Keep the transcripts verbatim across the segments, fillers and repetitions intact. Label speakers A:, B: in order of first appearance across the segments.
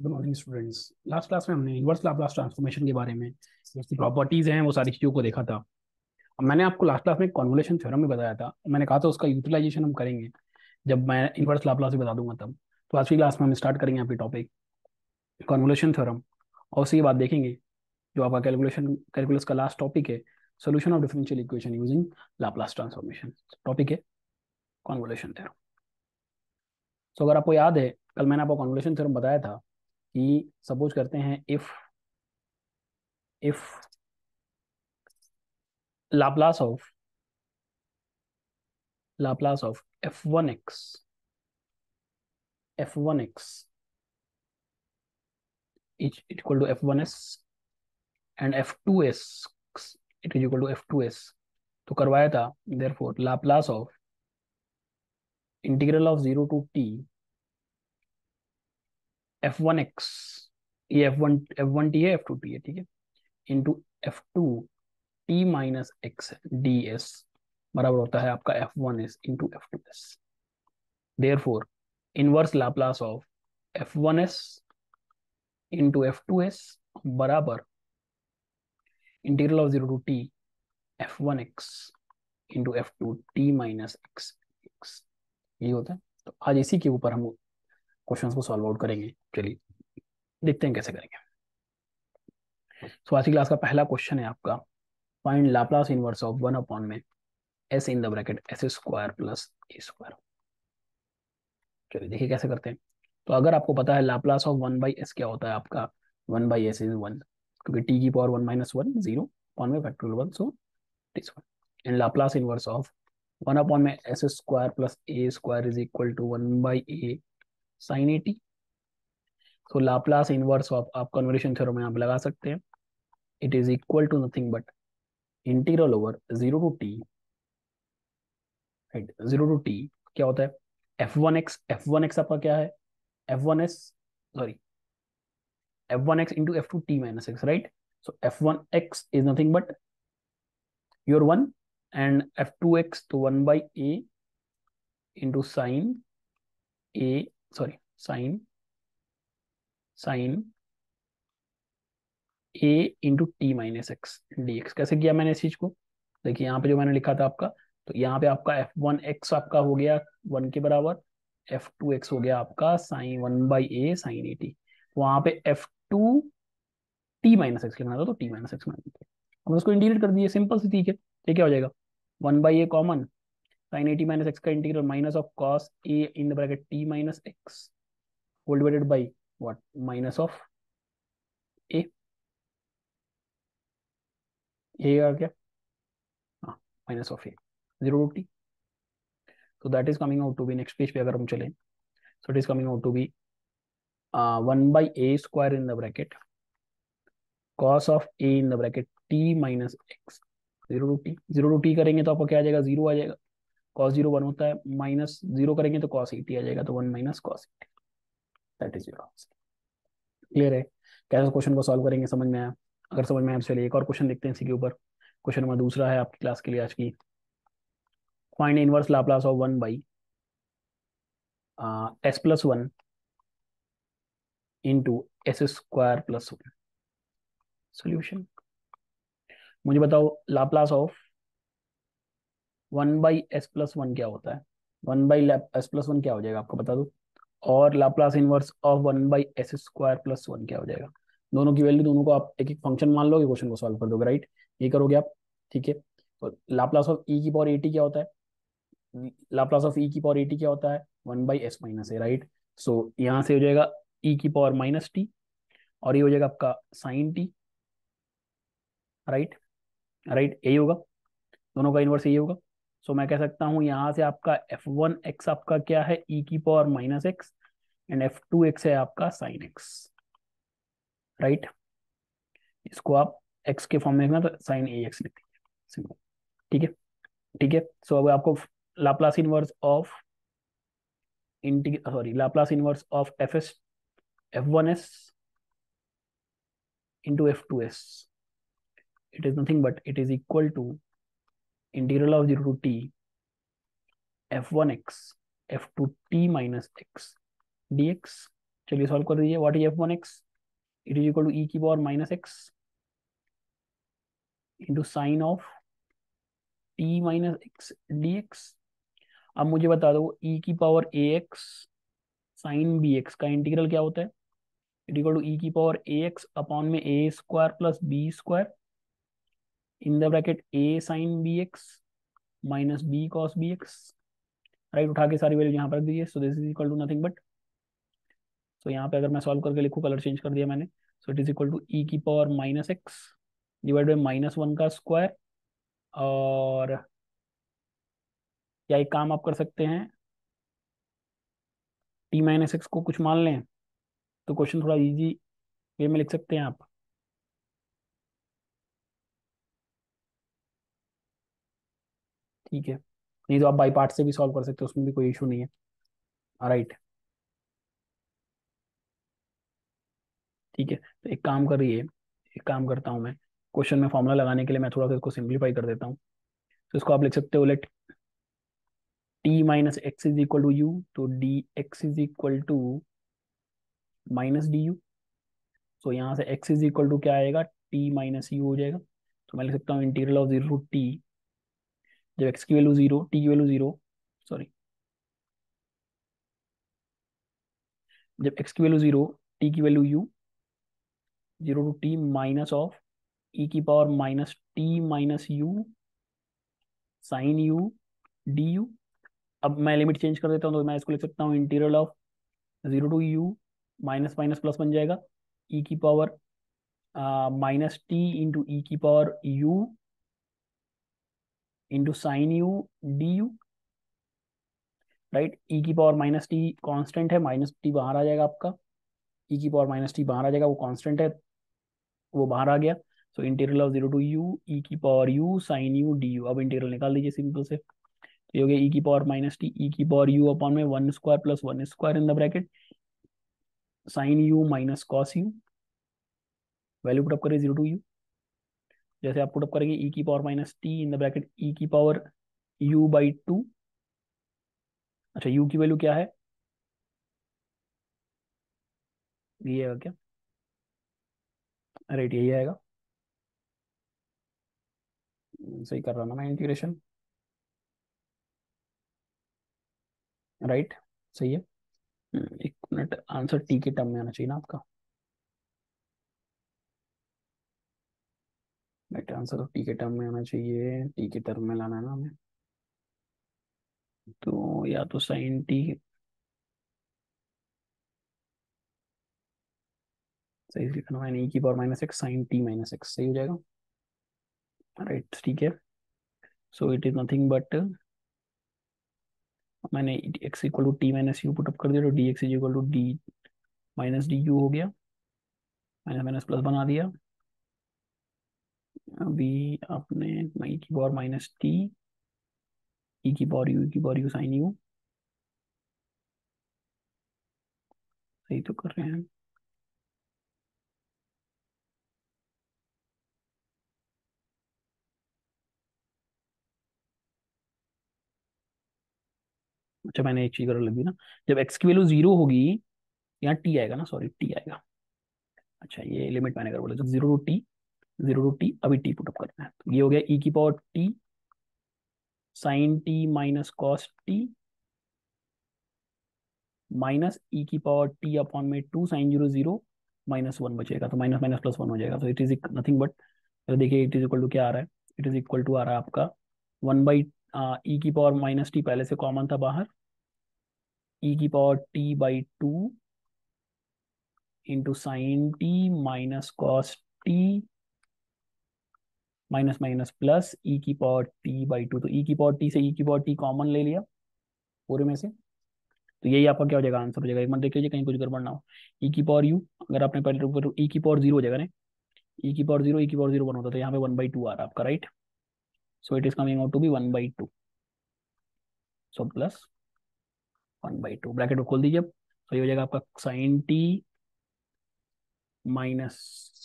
A: Good morning students. Last class में हमने inverse Laplace transformation के बारे में उसकी प्रॉपर्टीज हैं वो सारी चीज़ों को देखा था। अब मैंने आपको लास्ट क्लास में कॉन्वोल्यूशन थ्योरम भी बताया था। मैंने कहा था उसका यूटिलाइजेशन हम करेंगे जब मैं इनवर्स लाप्लास भी बता दूंगा तब। तो आज की क्लास में हम स्टार्ट करेंगे आपकी टॉपिक कॉन्वोल्यूशन थ्योरम, और उसके बाद देखेंगे जो आपका कैलकुलेशन कैलकुलस का लास्ट टॉपिक है, solution of differential equation using Laplace transformation. Topic है कॉन्वोल्यूशन थ्योरम। सो अगर आपको याद है, कल मैंने आपको कॉन्वोल्यूशन थ्योरम बताया था कि सपोज करते हैं if if Laplace of Laplace of F one X F one X is equal to F one S and F two S it is equal to F two S. तो करवाया था, therefore Laplace of integral of zero to T F one X, ये F one F one T है, F two T है, ठीक है, into F two T minus x D S बराबर होता है आपका F one S into F two S. Therefore inverse Laplace of F one S into F two S बराबर integral of zero to T F one x into F two T minus X X, ये होता है। तो आज इसी के ऊपर हम क्वेश्चंस को सॉल्व आउट करेंगे। चलिए देखते हैं कैसे करेंगे। सो आज की क्लास का पहला क्वेश्चन है आपका, find Laplace inverse of one upon में S in the bracket S square plus A square. चलिए देखिए कैसे करते हैं। तो अगर आपको पता है Laplace of one by S क्या होता है आपका, one by S is one, क्योंकि टी की power one minus one zero upon में factorial one, so it is one. And Laplace inverse of one upon में S square plus A square is equal to one by A sine A T. तो Laplace inverse of आप convolution theorem में आप लगा सकते हैं, it is equal to nothing but integral over zero to T, right, zero to T क्या होता है F one X, F one x आपका क्या है F one S, sorry F one x into F two T minus x, right. So F one X is nothing but your one and F two X तो one by A into sine A, sorry sine sine A into T minus x D X. कैसे किया मैंने इस चीज को, देखिए यहाँ पे जो मैंने लिखा था आपका, तो यहाँ पे आपका एफ वन एक्स आपका हो गया वन के बराबर, एफ टू एक्स हो गया आपका sine one by A sine A T. वहां पे F two T minus X लिखना था तो टी माइनस एक्स माइनस, हम उसको इंटीग्रेट कर दिए, सिंपल सी, ठीक है। ये क्या हो जाएगा one by A common, sine A T minus X का integral minus of cos A in the bracket T minus X whole divided by what minus of A, ये आ गया, हाँ minus of A zero to T. तो that is coming out to be, next page पे अगर हम चलें, so it is coming out to be one by A square in the bracket cos of A in the bracket T minus x zero to T. Zero to T करेंगे तो आपको क्या आ जाएगा, zero आ जाएगा, कॉस जीरो वन होता है, minus zero करेंगे तो कॉस एटी आ जाएगा, तो one minus cos A T, that is your answer. Clear है, कैसे क्वेश्चन को सॉल्व करेंगे समझ में आया। अगर समझ में आया तो चलिए एक और क्वेश्चन देखते हैं इसी के ऊपर। क्वेश्चन नंबर दूसरा है आपकी क्लास के लिए आज की, find inverse Laplace of one by S plus one into S square plus one. Solution, मुझे बताओ Laplace of one by S plus one क्या होता है, one by S plus one क्या हो जाएगा आपको बता दो, और Laplace inverse of one by S square plus one क्या हो जाएगा। दोनों की वैल्यू, दोनों को आप एक एक फंक्शन मान लोगे, क्वेश्चन को सॉल्व कर दोगे, राइट, ये करोगे आप, ठीक है। तो लाप्लास ऑफ ई की पावर एटी क्या होता है, लाप्लास ऑफ ई की पावर एटी क्या होता है one by S minus A, right. So यहाँ से हो जाएगा ई की पावर माइनस टी, और ये हो जाएगा आपका साइन टी, राइट, राइट यही होगा, दोनों का इनवर्स यही होगा। सो so, मैं कह सकता हूँ यहाँ से आपका एफ वन एक्स आपका क्या है ई की power minus X, and F two X है आपका साइन एक्स, राइट। इसको आप एक्स के फॉर्म में लिखना तो साइन ए एक्स लिख दीजिए, सिंपल, ठीक है, ठीक है। सो अब आपको Laplace inverse of integral sorry Laplace inverse of F S F one S into F two S, it is nothing but it is equal to integral of zero to T F one X F two T minus x D X. चलिए solve कर दीजिए। What is F one X? It is equal to ई की power minus X into sine of T minus x D x. अब मुझे बता दो E की power A X sine B X का इंटीग्रल क्या होता है? इट इक्वल टू ई की पावर ए एक्स अपॉन में A square plus B square in the bracket A sine B x minus B cos B X. Right, उठा के सारी value यहाँ पर रख दीजिए। So this is equal to nothing but, so यहाँ पे अगर मैं सॉल्व करके लिखूँ, कलर चेंज कर दिया मैंने, so it is equal to ई की power minus X divide by minus one का स्क्वायर। और या एक काम आप कर सकते हैं, टी माइनस एक्स को कुछ मान लें तो क्वेश्चन थोड़ा इजी वे में लिख सकते हैं आप। ठीक है, नहीं तो आप बाई पार्ट से भी सॉल्व कर सकते हो, उसमें भी कोई इशू नहीं है। राइट, ठीक है, तो एक काम करिए, एक काम करता हूँ मैं, क्वेश्चन में फॉर्मूला लगाने के लिए मैं थोड़ा सा इसको सिंप्लीफाई कर देता हूँ। तो इसको आप लिख सकते हो, let T minus X is equal to U, तो D x is equal to minus D you. So यहाँ से एक्स इज इक्वल टू क्या आएगा, टी माइनस यू हो जाएगा। तो मैं लिख सकता हूँ integral of zero to T, जब एक्स की वैल्यू जीरो, टी की वैल्यू जीरो, सॉरी, जब एक्स की वैल्यू जीरो, टी की value U, zero to T minus of E की power minus T minus you sine U D U. अब मैं limit change कर देता हूँ, तो मैं इसको लिख सकता हूँ integral of zero to U, minus minus plus बन जाएगा, ई की पावर माइनस टी इंटू ई की power U into sine U D U. Right, E की पावर माइनस टी कॉन्स्टेंट है, माइनस टी बाहर आ जाएगा आपका, ई की पावर माइनस टी बाहर आ जाएगा, वो कांस्टेंट है, वो बाहर आ गया। So integral of zero to U E की power U sine U D U. अब इंटीग्रल निकाल दीजिए सिंपल से, तो ये हो गया ई की पावर माइनस टी ई की पावर यू अपॉन में one square plus one square in the bracket sine U minus cos U. Value put up करिए जीरो टू यू, जैसे आप पुटअप करेंगे ई की power minus T in the bracket E की power U by two. अच्छा, U की value क्या है, ये आएगा क्या? राइट, यही आएगा। सही कर रहा ना मैं इंटीग्रेशन? राइट, सही है। हम्म, एक मिनट, आंसर टी के टर्म में आना चाहिए ना आपका। राइट, आंसर तो टी के टर्म में आना चाहिए, टी के टर्म में लाना है ना हमें। तो या तो साइन टी, सही लिखना मैंने, ई की power minus x sine t minus x, सही हो जाएगा। राइट, ठीक है। So it is nothing but, मैंने x equal to T minus u put up कर दिया, तो D x is equal to d minus D u हो गया, माइनस माइनस प्लस बना दिया। अभी आपने ई की पावर माइनस टी ई की पावर यू, ई की पावर यू साइन यू, सही तो कर रहे हैं। अच्छा, मैंने एक चीज और लगी ना, जब एक्स की वैल्यू जीरो होगी, यहाँ टी आएगा ना, सॉरी टी आएगा। अच्छा, ये लिमिट मैंने कर बोला, जब zero to T, zero to t, अभी टी पुटअप करना है, तो ये हो गया ई की power t sine t minus cos t minus e की पावर टी अपॉन में two sine zero zero minus one बचेगा, तो माइनस माइनस प्लस वन हो जाएगा। तो इट इज नथिंग बट, देखिए इट इज इक्वल टू क्या आ रहा है, इट इज इक्वल टू आ रहा है आपका वन बाई ई की पावर माइनस टी, पहले से कॉमन था बाहर, ई की power t by two into sine t minus cos t minus minus plus e की पावर टी बाई टू। तो ई की पावर टी से ई की पावर टी कॉमन ले लिया पूरे में से, तो यही आपका क्या हो जाएगा, आंसर हो जाएगा। एक बार देख लीजिए कहीं कुछ गड़बड़ ना हो। ई की पावर यू, अगर आपने पहले ऊपर ई की पावर जीरो हो जाएगा ना, ई की पावर जीरो, ई की पावर जीरो वन होता है, तो यहाँ पे वन बाई टू आ रहा है आपका। Right, so it is coming out to be one by two, so plus one by two, bracket को खोल दीजिए अब, तो ये हो जाएगा आपका साइन टी माइनस,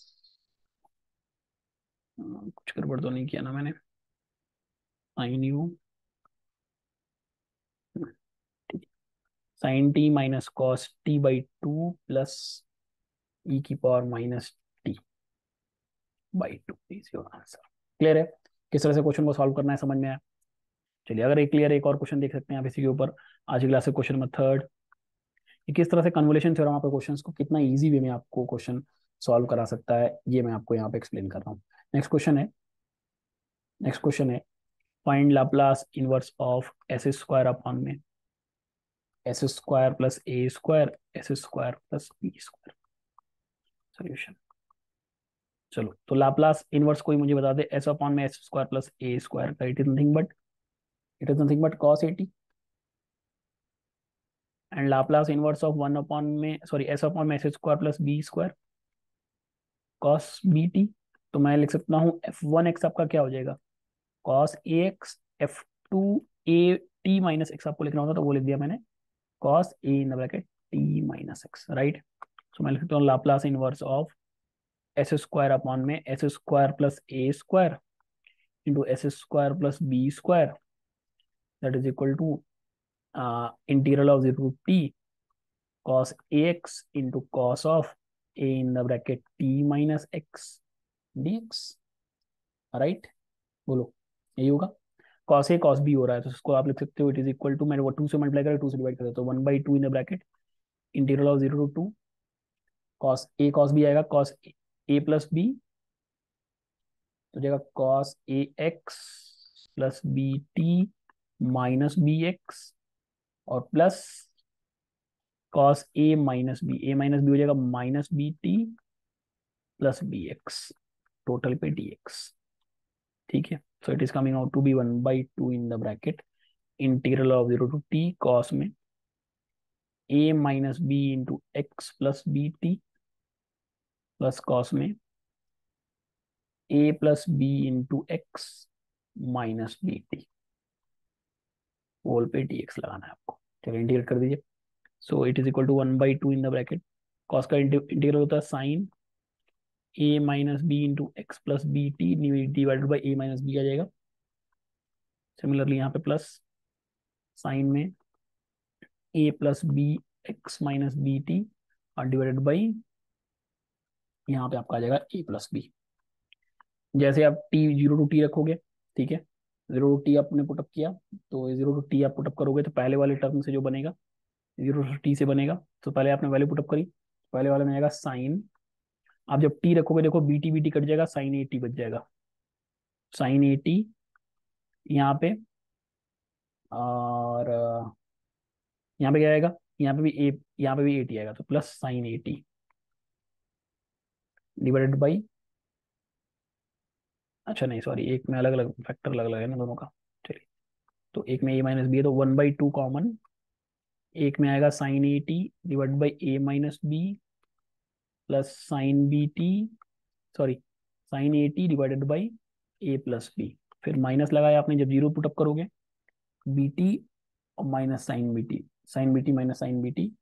A: कुछ गड़बड़ तो नहीं किया ना मैंने, sine u, sine t minus cos t by two plus e की power minus t by two is your answer. Clear है? किस तरह से क्वेश्चन को सॉल्व करना है समझ में आया? चलिए, अगर एक क्लियर, एक और क्वेश्चन देख सकते हैं आप इसी के ऊपर। आज की क्लास से क्वेश्चन नंबर थर्ड, कि किस तरह से कन्वोल्यूशन थ्योरम आपके क्वेश्चंस को कितना इजी वे में आपको क्वेश्चन सॉल्व करा सकता है, ये मैं आपको यहाँ पे एक्सप्लेन कर रहा हूँ। नेक्स्ट क्वेश्चन है नेक्स्ट क्वेश्चन है find Laplace inverse of s square upon में एस स्क्वायर प्लस ए square s square plus B square. Solution. चलो, तो लाप्लास इनवर्स कोई मुझे बता दे एस अपॉन में एस स्क्वायर प्लस ए स्क्वायर का। It is nothing but it is nothing but cos a t. And Laplace inverse of one upon में sorry s upon में S square plus B square cos b t. तो मैं लिख सकता हूँ F one x आपका क्या हो जाएगा, cos a x. F two a T minus x आपको लिखना होता तो वो लिख दिया मैंने, cos A in the bracket T minus x, right. So मैं लिख सकता हूँ Laplace inverse of s square upon में S square plus A square into S square plus B square, that is equal to integral of zero to t cos ax into cos of a in the bracket t minus x dx, right. बोलो, यही होगा। cos a cos b हो रहा है तो इसको आप लिख सकते हो इट इज इक्वल टू, मैंने वो टू से मल्टीप्लाई करा, टू से डिवाइड कर देता हूँ, one by two in the bracket integral of zero to to cos a cos b आएगा, cos a प्लस बी तो जाएगा cos a x plus b t minus b x और plus cos a minus b, a minus b हो जाएगा minus b t plus b x, total पे d x. ठीक है, so it is coming out to be one by two in the bracket integral of zero to t cos में a minus b into x plus b t plus cos में a plus b into x minus b t, whole पे d x लगाना है आपको। चलिए integrate कर दीजिए। So it is equal to one by two in the bracket, cos का integral होता है sine a minus b into x plus b t divided by a minus b आ जाएगा। सिमिलरली यहाँ पे प्लस साइन में a plus b x minus b t और divided by यहाँ पे आपका आ जाएगा ए प्लस बी। जैसे आप टी जीरो टू टी रखोगे, ठीक है, जीरो टू टी आपने पुटअप किया, तो जीरो टू टी आप पुटअप करोगे तो पहले वाले टर्म से जो बनेगा जीरो टू टी से बनेगा, तो पहले आपने वैल्यू पुटअप करी, पहले वाले में आएगा साइन। आप जब टी रखोगे देखो b t b t cut जाएगा, साइन ए टी बच जाएगा, साइन ए टी यहाँ पे। और अ, यहाँ पे क्या आएगा, यहाँ पे भी ए, यहाँ पे भी ए टी आएगा तो plus sine A t divided by, अच्छा नहीं सॉरी, एक में अलग अलग फैक्टर अलग अलग है ना दोनों का। चलिए, तो एक में ए माइनस बी है तो वन बाई टू कॉमन, एक में आएगा sine A t divide by a minus b plus sine b t, sorry sine A t divided by a plus b. फिर माइनस लगाया आपने जब जीरो पुटअप करोगे, बी टी और minus sine b t, sine b t minus sine b t,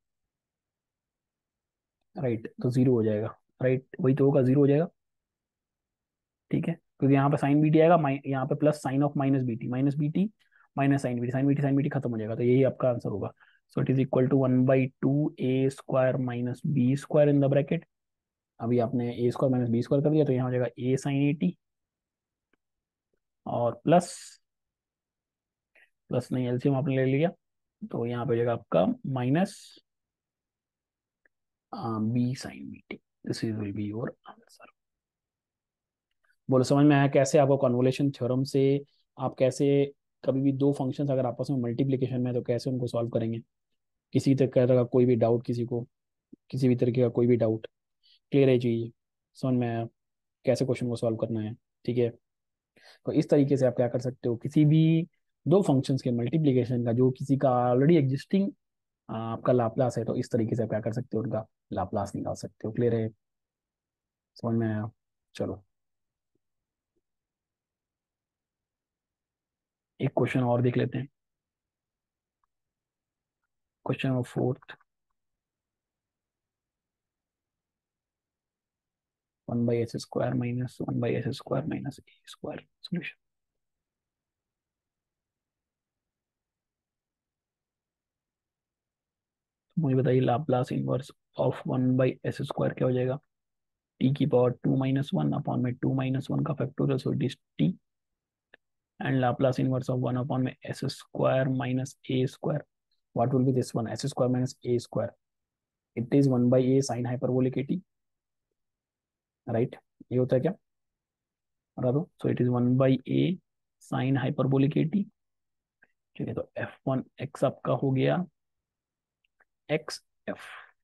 A: right, तो zero हो जाएगा, right वही तो होगा, जीरो हो जाएगा। ठीक है, क्योंकि यहाँ पे साइन बी टी आएगा, माइ- यहाँ पे plus sine of minus b t, minus b t minus sine b t, sine b t sine b t खत्म हो जाएगा, तो यही आपका आंसर होगा। So it is equal to one by two A square minus b square in the bracket. अभी आपने a square minus b square कर दिया तो यहाँ हो जाएगा ए साइन ए टी और प्लस, प्लस नहीं एलसीएम आपने ले लिया तो यहाँ पे हो जाएगा आपका minus b sine b t. This is will be your answer. बोलो समझ में आया कैसे आपको कन्वोल्यूशन थ्योरम से आप कैसे कभी भी दो फंक्शंस अगर आपस में मल्टीप्लिकेशन में है तो कैसे उनको सॉल्व करेंगे। किसी तरह का कोई भी डाउट, किसी को किसी भी तरीके का कोई भी डाउट, क्लियर है चाहिए, समझ में आया कैसे क्वेश्चन को सॉल्व करना है। ठीक है, तो इस तरीके से आप क्या कर सकते हो, किसी भी दो फंक्शंस के मल्टीप्लिकेशन का जो किसी का ऑलरेडी एग्जिस्टिंग आपका लाप्लास है, तो इस तरीके से आप क्या कर सकते हो, उनका लाप्लास निकाल सकते हो। क्लियर है, समझ में आया। चलो एक क्वेश्चन और देख लेते हैं, question number fourth, one by S square minus one by S square minus a square solution. मुझे बताइए Laplace inverse of one by S square क्या हो जाएगा, टी की power two minus one upon में टू माइनस वन का factorial, so it is t, and Laplace inverse of one upon में S square minus a square, what will be this one, s square minus a square, it is one by A sine hyperbolic a t, right, ये होता है क्या, बता दो, so it is one by A sine hyperbolic a t. ठीक है, तो f one x आपका हो गया x, f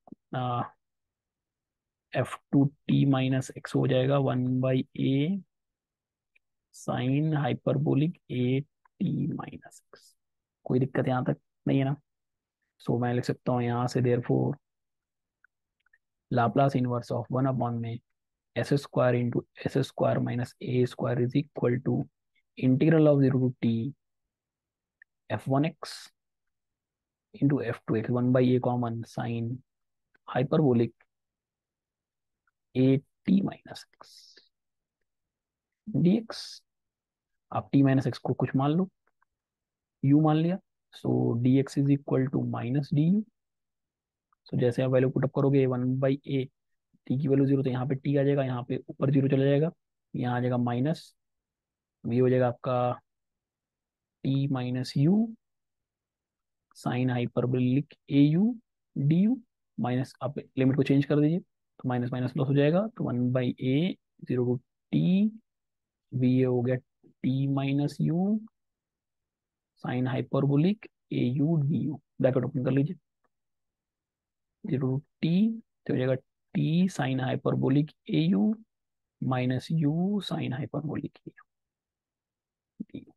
A: f two T minus x हो जाएगा one by A sine hyperbolic a T minus x. कोई दिक्कत यहाँ तक नहीं है ना। सो मैं लिख सकता हूँ यहाँ से therefore Laplace inverse of one upon में S square into S square minus a square is equal to integral of zero to T F one x into F two x, one by A common sine hyperbolic a T minus x D x. आप t minus x को कुछ मान लो, u मान लिया, so d x is equal to minus D you. So जैसे आप value put up करोगे वन बाई ए, टी की वैल्यू जीरो, तो यहाँ पे टी आ जाएगा, यहाँ पे ऊपर जीरो चला जाएगा, यहाँ आ जाएगा माइनस, ये हो जाएगा आपका t minus you sine hyperbolic a u D u, minus आप लिमिट को चेंज कर दीजिए तो माइनस माइनस प्लस हो जाएगा, तो one by a zero to t, v a हो गया t minus you sine hyperbolic a u D u, bracket open कर लीजिए, जीरो टू टी तो हो जाएगा t sine hyperbolic a u minus you sine hyperbolic a u D you,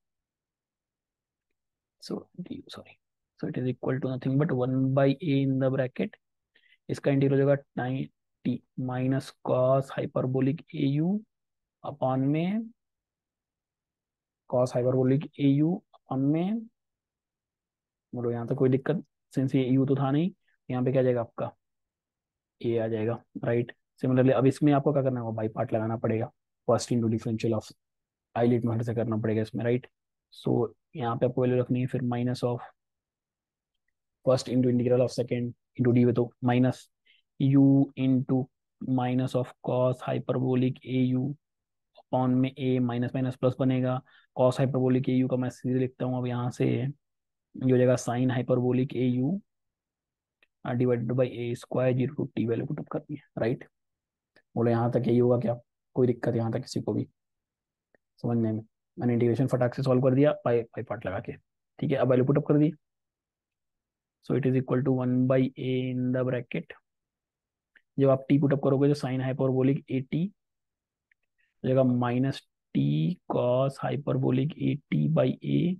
A: so D u sorry, so it is equal to nothing but one by a in the bracket, इसका integral हो जाएगा time t minus cos hyperbolic a u upon में cos hyperbolic a u upon में, बोलो यहाँ तक कोई दिक्कत, सिंस ये यू तो था नहीं, यहाँ पे क्या आ जाएगा आपका ए आ जाएगा, राइट। सिमिलरली अब इसमें आपको क्या करना होगा, बाई पार्ट लगाना पड़ेगा, first into differential of ILATE method से करना पड़ेगा इसमें, राइट। सो यहाँ पे आपको वैल्यू रखनी है, फिर minus of first into integral of second into d, तो minus u into minus of cos hyperbolic a u upon में ए, माइनस माइनस प्लस बनेगा, कॉस हाइपरबोलिक ए यू का मैं सीधे लिखता हूँ अब यहाँ से, ये हो जाएगा sine hyperbolic a u divided by A square, zero to t value put up करनी है, राइट। बोलो यहाँ तक यही होगा क्या, कोई दिक्कत यहाँ तक किसी को भी समझने में। मैंने इंटीग्रेशन फटाक से सॉल्व कर दिया पाई पाई पार्ट लगा के, ठीक है। अब वैल्यू पुटअप कर दी, so it is equal to one by a in the bracket, जब आप टी पुटअप करोगे तो साइन हाइपरबोलिक ए टी हो जाएगा minus t cos hyperbolic a t by a,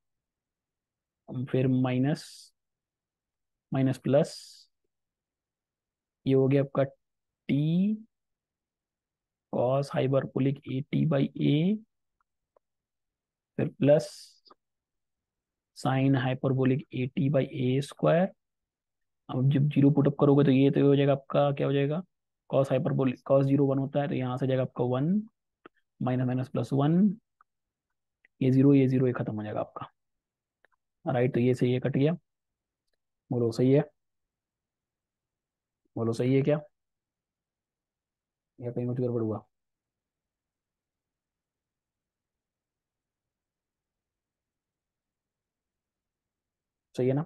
A: फिर माइनस माइनस प्लस, ये हो गया आपका t cos hyperbolic a t by a, फिर plus sine hyperbolic a t by A square. अब जब जीरो पुटअप करोगे तो ये तो हो जाएगा आपका, क्या हो जाएगा, cos hyperbolic cos zero one होता है, तो यहाँ से जाएगा आपका one, minus minus plus one, ये जीरो ये जीरो ये खत्म हो जाएगा आपका, राइट। तो ये से ये कट गया, बोलो सही है, बोलो सही है क्या, या कहीं कुछ गड़बड़ हुआ। सही है ना,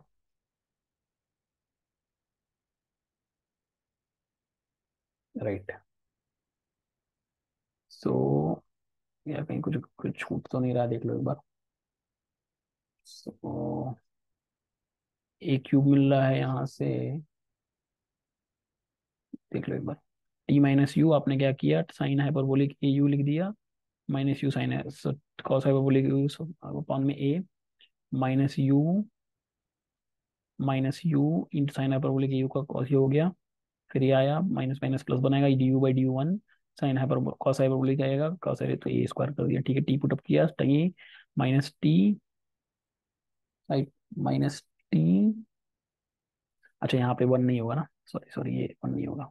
A: राइट। सो या कहीं कुछ कुछ छूट तो नहीं रहा, देख लो एक बार। सो ए क्यूब मिल रहा है यहाँ से, देख लो एक बार, टी माइनस यू आपने क्या किया, साइन हाइपरबोलिक ए यू लिख दिया, minus you sine cos hyperbolic u upon में a minus u minus u into sine hyperbolic u का कॉस ये हो गया, फिर ये आया माइनस माइनस प्लस बनाएगा, d u by d u one sine hyper cos hyperbolic आएगा, कॉस है तो ए स्क्वायर कर दिया, ठीक है। टी पुटअप किया, t minus t right, minus t, अच्छा यहाँ पे वन नहीं होगा ना, सॉरी सॉरी ये वन नहीं होगा,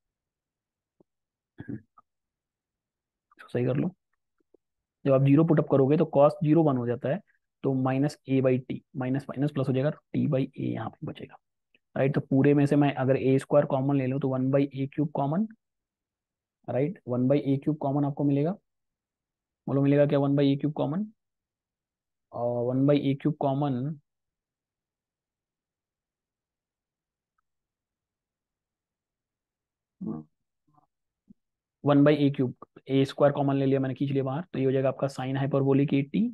A: तो सही कर लो। जब आप जीरो पुटअप करोगे तो कॉस जीरो वन हो जाता है, तो minus a by t, minus minus plus हो जाएगा, टी बाई ए यहाँ पे बचेगा, राइट। तो पूरे में से मैं अगर ए स्क्वायर कॉमन ले लूँ तो one by a cube common, right, one by a cube common आपको मिलेगा। बोलो मिलेगा क्या, one by a cube common, और one by a cube common one by a cube, a square common ले लिया मैंने, खींच लिया बाहर, तो ये हो जाएगा आपका sine hyperbolic a t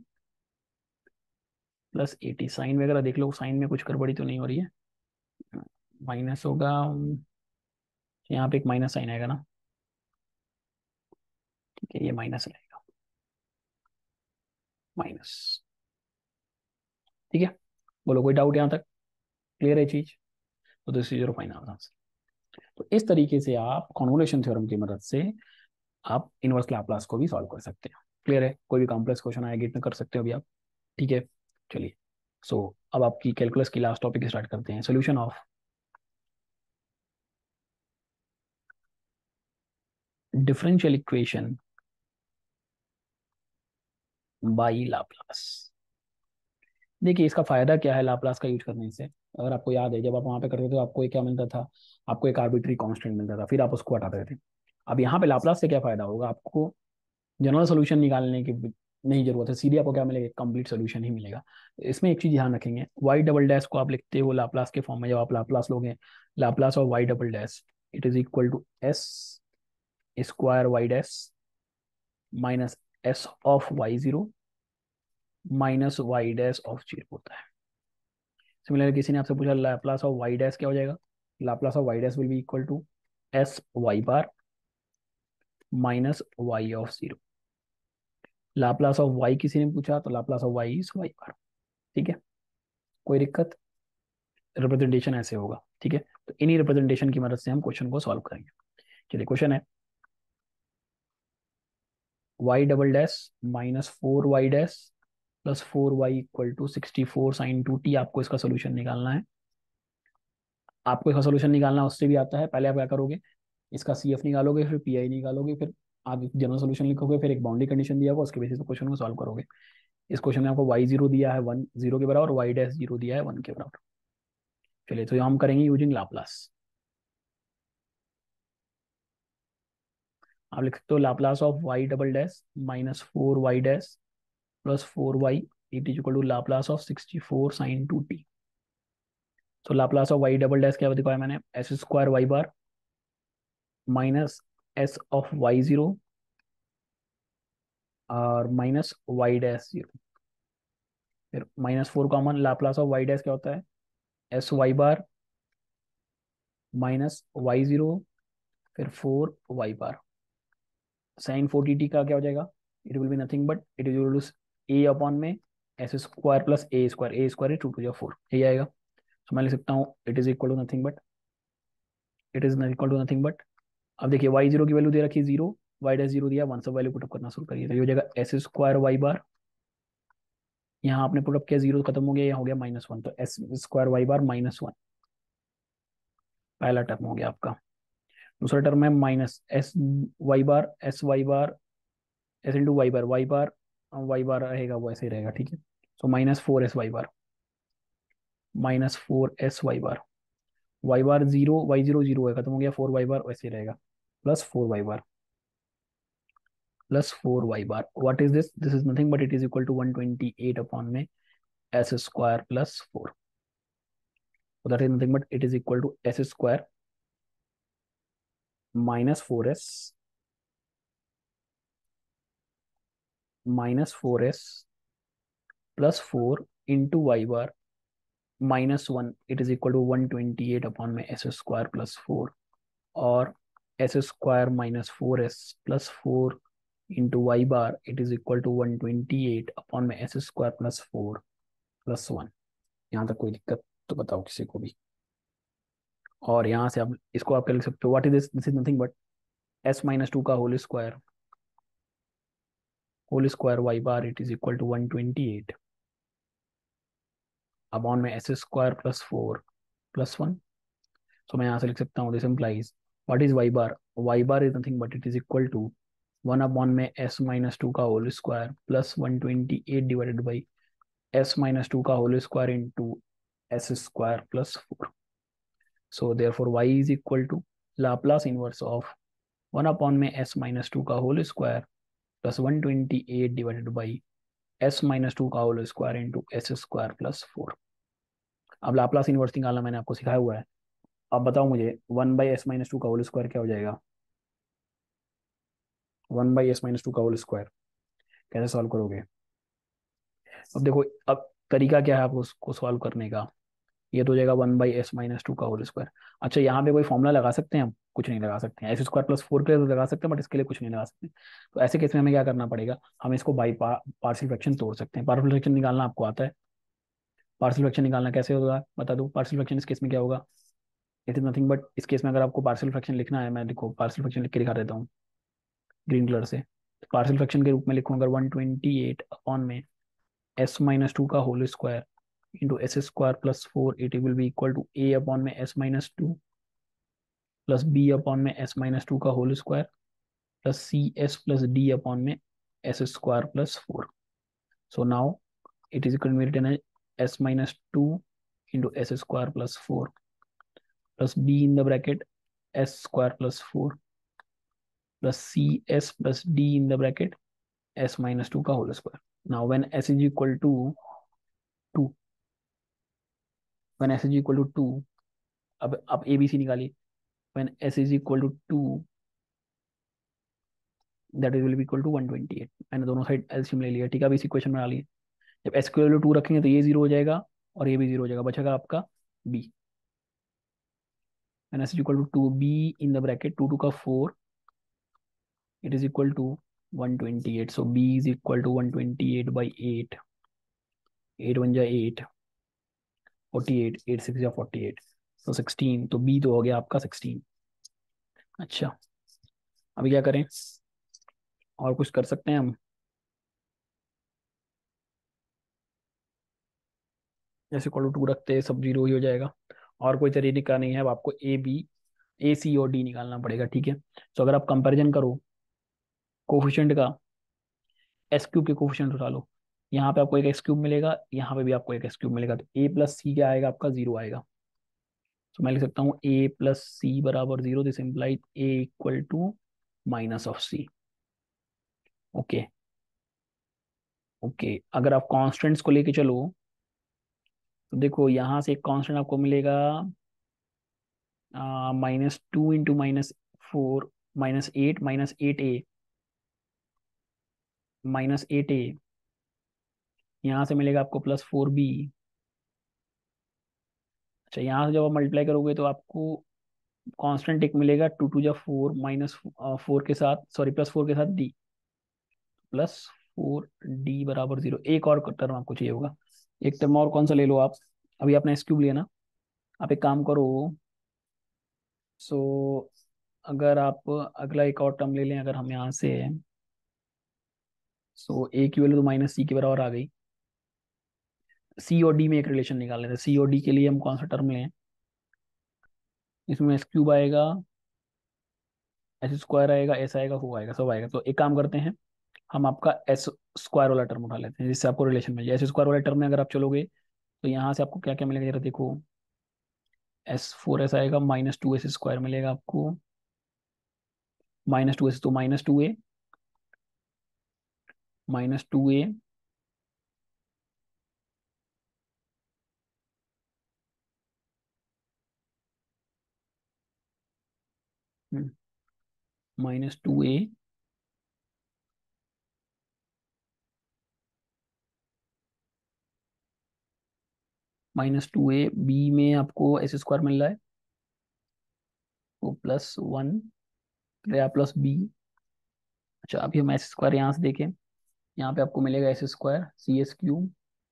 A: plus a t. Sine वगैरह देख लो, साइन में कुछ गड़बड़ी तो नहीं हो रही है। माइनस होगा, यहाँ पे एक माइनस साइन आएगा ना, ठीक है, ये माइनस रहेगा, माइनस। ठीक है, बोलो कोई डाउट यहाँ तक, क्लियर है चीज। तो this is your final answer. तो इस तरीके से आप कॉन्वोल्यूशन थ्योरम की मदद से आप इनवर्स लैप्लास को भी सॉल्व कर सकते हैं। क्लियर है, कोई भी कॉम्प्लेक्स क्वेश्चन आया गेट में कर सकते हो अभी आप। ठीक है, चलिए। सो so, अब आपकी कैलकुलस की लास्ट टॉपिक स्टार्ट करते हैं, solution of differential equation by Laplace. देखिए इसका फायदा क्या है लाप्लास का यूज करने से। अगर आपको याद है जब आप वहां पे करते थे तो आपको एक क्या मिलता था, आपको एक आर्बिट्री कांस्टेंट मिलता था, फिर आप उसको हटाते थे। अब यहाँ पे लाप्लास से क्या फायदा होगा, आपको जनरल सोल्यूशन निकालने की नहीं जरूरत है, सीधे आपको क्या मिलेगा, कंप्लीट सोल्यूशन ही मिलेगा। इसमें एक चीज ध्यान रखेंगे, वाई डबल डैश को आप लिखते हो लाप्लास के फॉर्म में, जब आप लाप्लास लोगे, Laplace of Y double dash it is equal to s square y dash minus S of Y zero minus Y dash of zero होता है। सिमिलर किसी ने आपसे पूछा लाप्लास ऑफ वाई डैश क्या हो जाएगा, Laplace of Y dash will be equal to S Y bar minus y of zero. Laplace of y किसी ने पूछा तो Laplace of y is y bar. ठीक है, कोई दिक्कत, रिप्रेजेंटेशन ऐसे होगा। ठीक है, तो इन्हीं रिप्रेजेंटेशन की मदद से हम क्वेश्चन को सॉल्व करेंगे। चलिए क्वेश्चन है y double dash minus four y dash plus four y equal to sixty four sine two t. आपको इसका सोल्यूशन निकालना है। आपको इसका सोल्यूशन निकालना उससे भी आता है। पहले आप क्या करोगे, इसका सी एफ निकालोगे, फिर पी आई निकालोगे, फिर आप जनरल सोल्यूशन लिखोगे, फिर एक बाउंड्री कंडीशन दिया होगा, उसके बेसिस पे क्वेश्चन को सॉल्व करोगे। इस क्वेश्चन में आपको वाई जीरो दिया है वन जीरो के बराबर, वाई डैश जीरो दिया है वन के बराबर। चलिए तो हम करेंगे यूजिंग लाप्लास। आप लिख सकते हो Laplace of Y double dash minus four y dash plus four y it is equal to Laplace of sixty four sine two T. तो Laplace of Y double dash क्या दिखाया मैंने, s square Y bar minus S of Y zero और minus Y dash zero. फिर minus four common, Laplace of Y dash क्या होता है, s Y bar minus Y zero फिर four y बार। Sine forty t का क्या हो जाएगा, it will be nothing but it is equal to a upon में S square plus A square, a square two two या four, यही आएगा। तो मैं लिख सकता हूँ it is equal to nothing but it is equal to nothing but, अब देखिए वाई जीरो की वैल्यू दे रखी है जीरो, वाई डैश जीरो दिया, वन सब वैल्यू पुटअप करना शुरू करिए, तो ये हो जाएगा एस स्क्वायर वाई बार, यहाँ आपने पुटअप किया जीरो खत्म हो गया, यहाँ हो गया माइनस वन, तो S square Y bar minus one, पहला टर्म हो गया आपका। दूसरा टर्म है minus S Y bar, s Y bar s into y bar, y bar y bar रहेगा वो ऐसे ही रहेगा। ठीक है, so minus four s Y bar minus four s Y bar, y bar zero, Y zero zero है खत्म हो गया, फोर वाई बार वैसे ही रहेगा, plus four y bar plus four y bar. What is this, this is nothing but it is equal to one twenty eight upon में S square plus four, that is nothing but it is equal to s square minus four s minus four s plus four into y bar minus one, it is equal to one twenty eight upon में S square plus four, और S square minus four s plus four into y bar it is equal to one twenty eight upon में S square plus four plus one. यहाँ तक कोई दिक्कत तो बताओ किसी को भी। और यहाँ से आप इसको आप क्या लिख सकते हो, what is this, this is nothing but s minus two का whole square whole square Y bar it is equal to one twenty eight upon में S square plus four plus one. So मैं यहाँ से लिख सकता हूँ this implies what is y bar, y bar is nothing but it is equal to one upon में S minus two का whole square plus one twenty eight divided by S minus two का whole square into S square plus four. So therefore y is equal to Laplace inverse of one upon में S minus two का whole square plus one twenty eight divided by S minus two का whole square into S square plus four. अब Laplace inverse निकालना मैंने आपको सिखाया हुआ है। अब बताओ मुझे one by S minus two का होल स्क्वायर क्या हो जाएगा। One by S minus two का होल स्क्वायर कैसे सॉल्व करोगे। अब देखो, अब तरीका क्या है आपको उसको सॉल्व करने का। ये तो हो जाएगा one by S minus two का होल स्क्वायर। अच्छा, यहाँ पे कोई फॉर्मूला लगा सकते हैं हम? कुछ नहीं लगा सकते हैं। एस स्क्वायर प्लस फोर के लिए तो लगा सकते हैं, बट इसके लिए कुछ नहीं लगा सकते। तो ऐसे केस में हमें क्या करना पड़ेगा, हम इसको बाई पार्शियल फ्रैक्शन तोड़ सकते हैं। पार्शियल फ्रैक्शन निकालना आपको आता है? पार्शियल फ्रैक्शन निकालना कैसे होगा बता दो। पार्शियल फ्रैक्शन इस केस में क्या होगा, इट इज नथिंग बट, इस केस में अगर आपको पार्शियल फ्रैक्शन लिखना है, मैं देखो पार्शियल फ्रैक्शन लिख के दिखा देता हूँ ग्रीन कलर से। पार्शियल फ्रैक्शन के रूप में लिखूँ अगर वन ट्वेंटी एट अपॉन में एस माइनस टू का whole square into S square plus four, it will be equal to a upon में S minus two plus b upon में एस माइनस टू का whole square plus C S plus d upon में S square plus four. So now it is equal to written as s minus two into s square plus four plus b in the bracket s square plus four plus cs plus d in the bracket s minus two का whole square. Now when s is equal to two, when s is equal to two, अब अब abc निकालिए। when s is equal to two, that will be equal to one twenty eight. मैंने दोनों side LCM ले लिया, ठीक है। अब इस इक्वेशन में डालिए। जब s इक्वल टू टू रखेंगे तो ये जीरो हो जाएगा और ये भी जीरो हो जाएगा, बचेगा आपका b। when s is equal to two, b in the bracket two two का four, it is equal to one twenty eight. So b is equal to one twenty eight by eight. Eight one जा eight, forty eight, eight six जा forty eight, तो sixteen. तो b तो हो गया आपका sixteen. अच्छा, अभी क्या करें, और कुछ कर सकते हैं हम? जैसे इक्वल टू टू रखते हैं, सब जीरो ही हो जाएगा। और कोई तरीका नहीं है, अब आपको ए बी ए सी और डी निकालना पड़ेगा, ठीक है। तो अगर आप कंपैरिजन करो कोफिशिएंट का, एस क्यूब के कोफिशिएंट उठा लो। यहाँ पे आपको एक एक्स क्यूब मिलेगा, यहाँ पे भी आपको एक एक्स क्यूब मिलेगा, तो ए प्लस सी क्या आएगा आपका, जीरो आएगा। तो मैं लिख सकता हूँ ए प्लस सी बराबर जीरो, this implies a equal to minus of c. Okay okay, अगर आप कॉन्स्टेंट्स को लेके चलो तो देखो यहाँ से एक कांस्टेंट आपको मिलेगा minus two into minus four minus eight minus eight a minus eight a, यहाँ से मिलेगा आपको प्लस फोर बी। अच्छा, यहाँ से जब आप मल्टीप्लाई करोगे तो आपको कांस्टेंट एक मिलेगा, टू टू जा फोर माइनस फोर के साथ, सॉरी प्लस फोर के साथ डी, प्लस फोर डी बराबर जीरो। एक और टर्म आपको चाहिए होगा, एक टर्म और कौन सा ले लो आप। अभी आपने एस क्यूब लिया ना, आप एक काम करो। सो अगर आप अगला एक और टर्म ले लें, अगर हम यहाँ से, सो ए की वैल्यू तो माइनस सी के बराबर आ गई। सी और डी में एक रिलेशन निकाल लेते हैं। सी और डी के लिए हम कौन सा टर्म लें, इसमें एस क्यूब आएगा, एस स्क्वायर आएगा, एस आएगा, हो आएगा, सब आएगा। तो एक काम करते हैं, हम आपका एस स्क्वायर वाला टर्म उठा लेते हैं जिससे आपको रिलेशन मिल जाए। एस स्क्वायर वाले टर्म में अगर आप चलोगे तो यहाँ से आपको क्या क्या मिलेगा जरा देखो। एस फोर एस आएगा, माइनस टू एस स्क्वायर मिलेगा आपको, माइनस टू एस तो minus two a, minus two a minus two a minus two a b में आपको एस स्क्वायर मिल रहा है, वो प्लस वन या प्लस बी। अच्छा, अभी हम एस स्क्वायर यहाँ से देखें, यहाँ पे आपको मिलेगा s square C S cube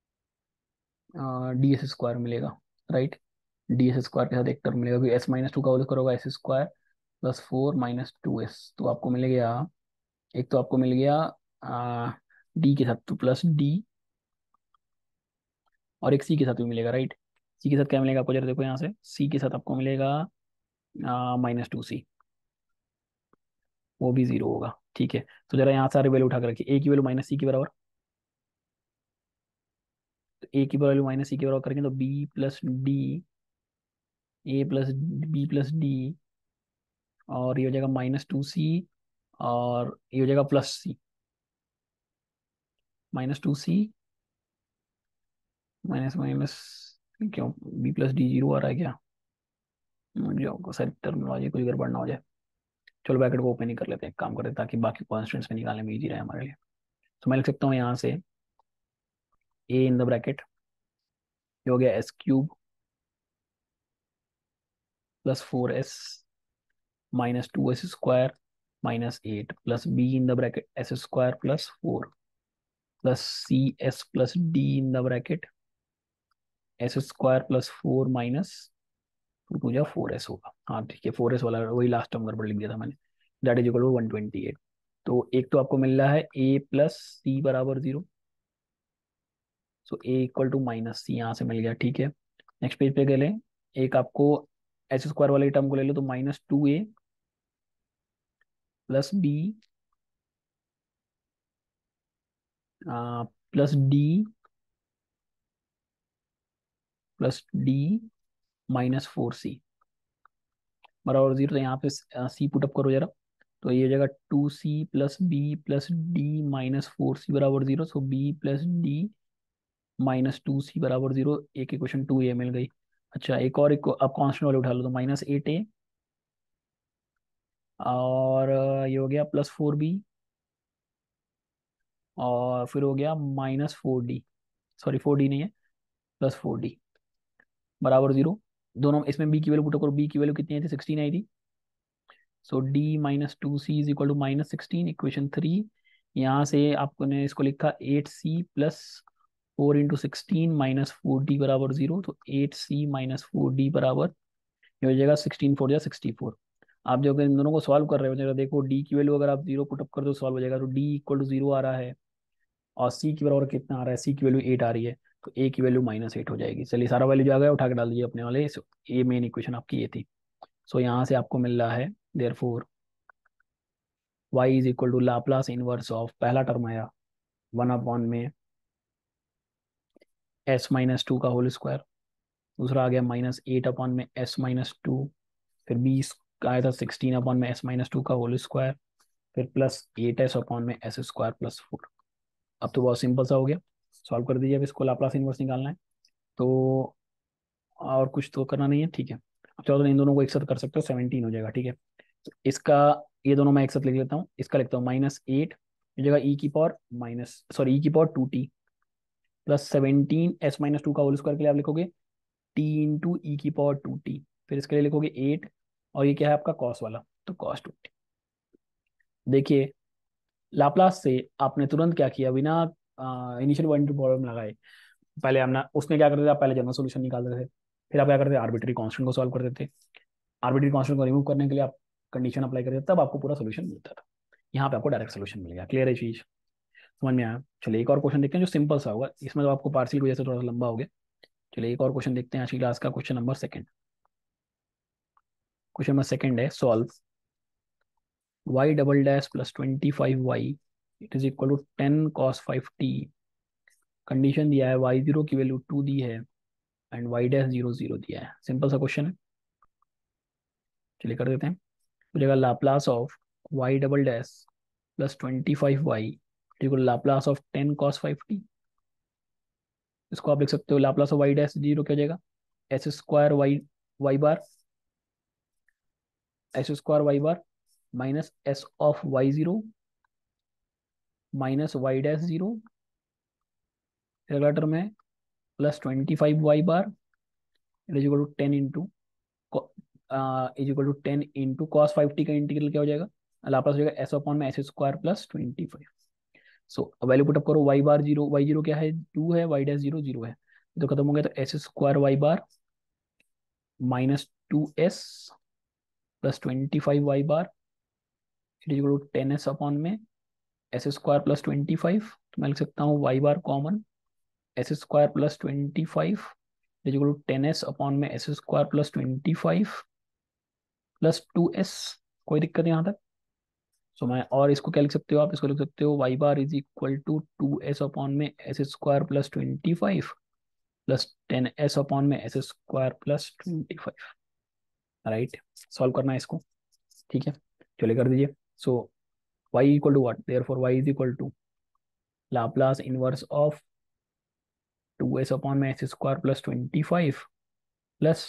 A: d S square मिलेगा, राइट। डी एस स्क्वायर के साथ एक टर्म मिलेगा, एस माइनस टू का होल स्क्वायर होगा s square plus four minus two S, तो आपको मिल गया, एक तो आपको मिल गया डी के साथ तो प्लस डी, और एक सी के साथ भी मिलेगा, राइट। सी के साथ क्या मिलेगा आपको जरा देखो, यहाँ से सी के साथ आपको मिलेगा माइनस टू सी, वो भी जीरो होगा, ठीक है। तो जरा यहाँ सारे वैल्यू उठा कर रखिए, ए की वैल्यू माइनस सी के बराबर, तो ए की वैल्यू माइनस सी के बराबर करेंगे तो b plus d a plus B plus d, और ये हो जाएगा माइनस टू सी, और ये हो जाएगा plus c, minus two c minus minus, क्यों बी प्लस डी जीरो आ रहा है क्या? मुझे आपको सारी टर्मिनोलॉजी कुछ गड़बड़ ना हो जाए। चलो ब्रैकेट को ओपन ही कर लेते हैं, एक काम करते हैं ताकि बाकी कॉन्स्टेंट्स में निकालने में इजी रहे हमारे लिए। तो मैं लिख सकता हूँ यहाँ से ए इन द ब्रैकेट, ये हो गया s cube plus four s minus two s square minus eight, plus b in the bracket S square plus four, plus C S plus d in the bracket S square plus four minus two two जा four s होगा। हाँ ठीक है, four S वाला वही last term गड़बड़ लिख दिया था मैंने। That is equal to one twenty eight. तो एक तो आपको मिल रहा है ए प्लस सी बराबर zero, so a equal to minus c यहाँ से मिल गया, ठीक है। नेक्स्ट पेज पे गए, एक आपको एस स्क्वायर वाले टर्म को ले लो, तो माइनस टू ए plus B plus d plus d minus four c बराबर जीरो। तो यहाँ पे सी पुटअप करो जरा, तो ये हो जाएगा टू सी plus B plus d minus four c बराबर zero. So b plus d minus two c बराबर जीरो, एक इक्वेशन टू ए मिल गई। अच्छा एक और एक अब कांस्टेंट वाले उठा लो, तो माइनस एट ए, और अ, ये हो गया प्लस फोर बी, और फिर हो गया minus four D, sorry four D नहीं है, प्लस फोर डी बराबर जीरो। दोनों इसमें बी की वैल्यू पुट करो, बी की वैल्यू कितनी आई थी, सिक्सटीन आई थी। So D minus two C is equal to minus sixteen, equation three. यहाँ से आपको ने इसको लिखा eight C plus four into sixteen minus four D बराबर जीरो। तो eight C minus four D बराबर, ये हो जाएगा सिक्सटीन फोर या सिक्सटी फोर। आप जो अगर इन दोनों को सॉल्व कर रहे हो जरा देखो, डी की वैल्यू अगर आप जीरो पुटअप कर दो सॉल्व हो जाएगा। तो डी इक्वल टू जीरो आ रहा है, और सी की बराबर कितना आ रहा है, सी की वैल्यू एट आ रही है, तो ए की वैल्यू माइनस एट हो जाएगी। चलिए सारा वैल्यू जो आ गया उठा के डाल दीजिए अपने वाले। ये मेन इक्वेशन आपकी ये थी। सो so, यहाँ से आपको मिल रहा है therefore Y is equal to Laplace inverse of, पहला टर्म आया वन अपॉन में एस माइनस टू का होल स्क्वायर, दूसरा आ गया माइनस एट अपॉन में एस माइनस टू, फिर बीस का आया था सिक्सटीन अपॉन में एस माइनस टू का होल स्क्वायर, फिर प्लस एट एस अपॉन में एस स्क्वायर प्लस फोर। अब तो बहुत सिंपल सा हो गया, सॉल्व कर दीजिए। अब इसको लाप्लास इनवर्स निकालना है, तो और कुछ तो करना नहीं है, ठीक है। अब चलो तो इन दोनों को एक साथ कर सकते हो, सेवनटीन हो जाएगा, ठीक है। तो इसका, ये दोनों मैं एक साथ लिख लेता हूँ, इसका लिखता हूँ माइनस एट जगह ई की पावर माइनस सॉरी ई की power two T, plus seventeen S minus two का होल स्क्वायर के लिए आप लिखोगे टी इंटू ई की पावर टू टी, फिर इसके लिए लिखोगे एट, और ये क्या है आपका कॉस वाला, तो कॉस टू टी। देखिए लाप्लास से आपने तुरंत क्या किया, बिना इनिशियल पॉइंट प्रॉब्लम लगाए, पहले हमने उसमें क्या करते थे, आप पहले जनरल सोल्यूशन निकालते थे, फिर आप क्या करते थे, आर्बिट्री कांस्टेंट को सॉल्व करते थे। आर्बिट्री कांस्टेंट को रिमूव करने के लिए आप कंडीशन अप्लाई करते थे, तब आपको पूरा सोल्यूशन मिलता था। यहाँ पे आपको डायरेक्ट सोल्यूशन मिल गया। क्लियर है चीज, समझ में आया? चलिए एक और क्वेश्चन देखते हैं जो सिंपल सा होगा, इसमें तो आपको पार्सियल की वजह से थोड़ा सा लंबा हो गया। चलिए एक और क्वेश्चन देखते हैं आज की क्लास का, question number second. Question number second है, solve Y double dash plus twenty five Y it is equal to ten cos five T. Condition दिया है वाई जीरो की वैल्यू टू दी है, and Y dash zero zero दिया है। Simple सा question है, चलिए कर देते हैं। हो जाएगा Laplace of Y double dash plus twenty five Y equal Laplace of ten cos five T. इसको आप लिख सकते हो Laplace of Y dash zero क्या हो जाएगा, S square Y Y bar S square Y bar minus S of Y zero minus Y dash zero, फिर अगला टर्म है plus twenty five Y bar it is equal to ten into is equal to ten into cos five T का integral क्या हो जाएगा, Laplace हो जाएगा S upon में S square plus twenty five. So value put up करो, Y bar zero, Y zero क्या है टू है, वाई डैश जीरो जीरो है, तो खत्म हो गया। तो S square Y bar minus two S plus twenty five Y bar it is equal to ten S upon में S square plus twenty five. तो मैं लिख सकता हूँ Y bar common S square plus twenty five is equal to ten S upon में S square plus twenty five plus two S. कोई दिक्कत यहाँ तक? सो मैं, और इसको क्या लिख सकते हो आप, इसको लिख सकते हो Y bar is equal to two S upon में S square plus twenty five plus ten S upon में S square plus twenty five. Right, solve करना है इसको, ठीक है, चलिए कर दीजिए। So Y equal to what, therefore Y is equal to Laplace inverse of two S upon में S square plus twenty five plus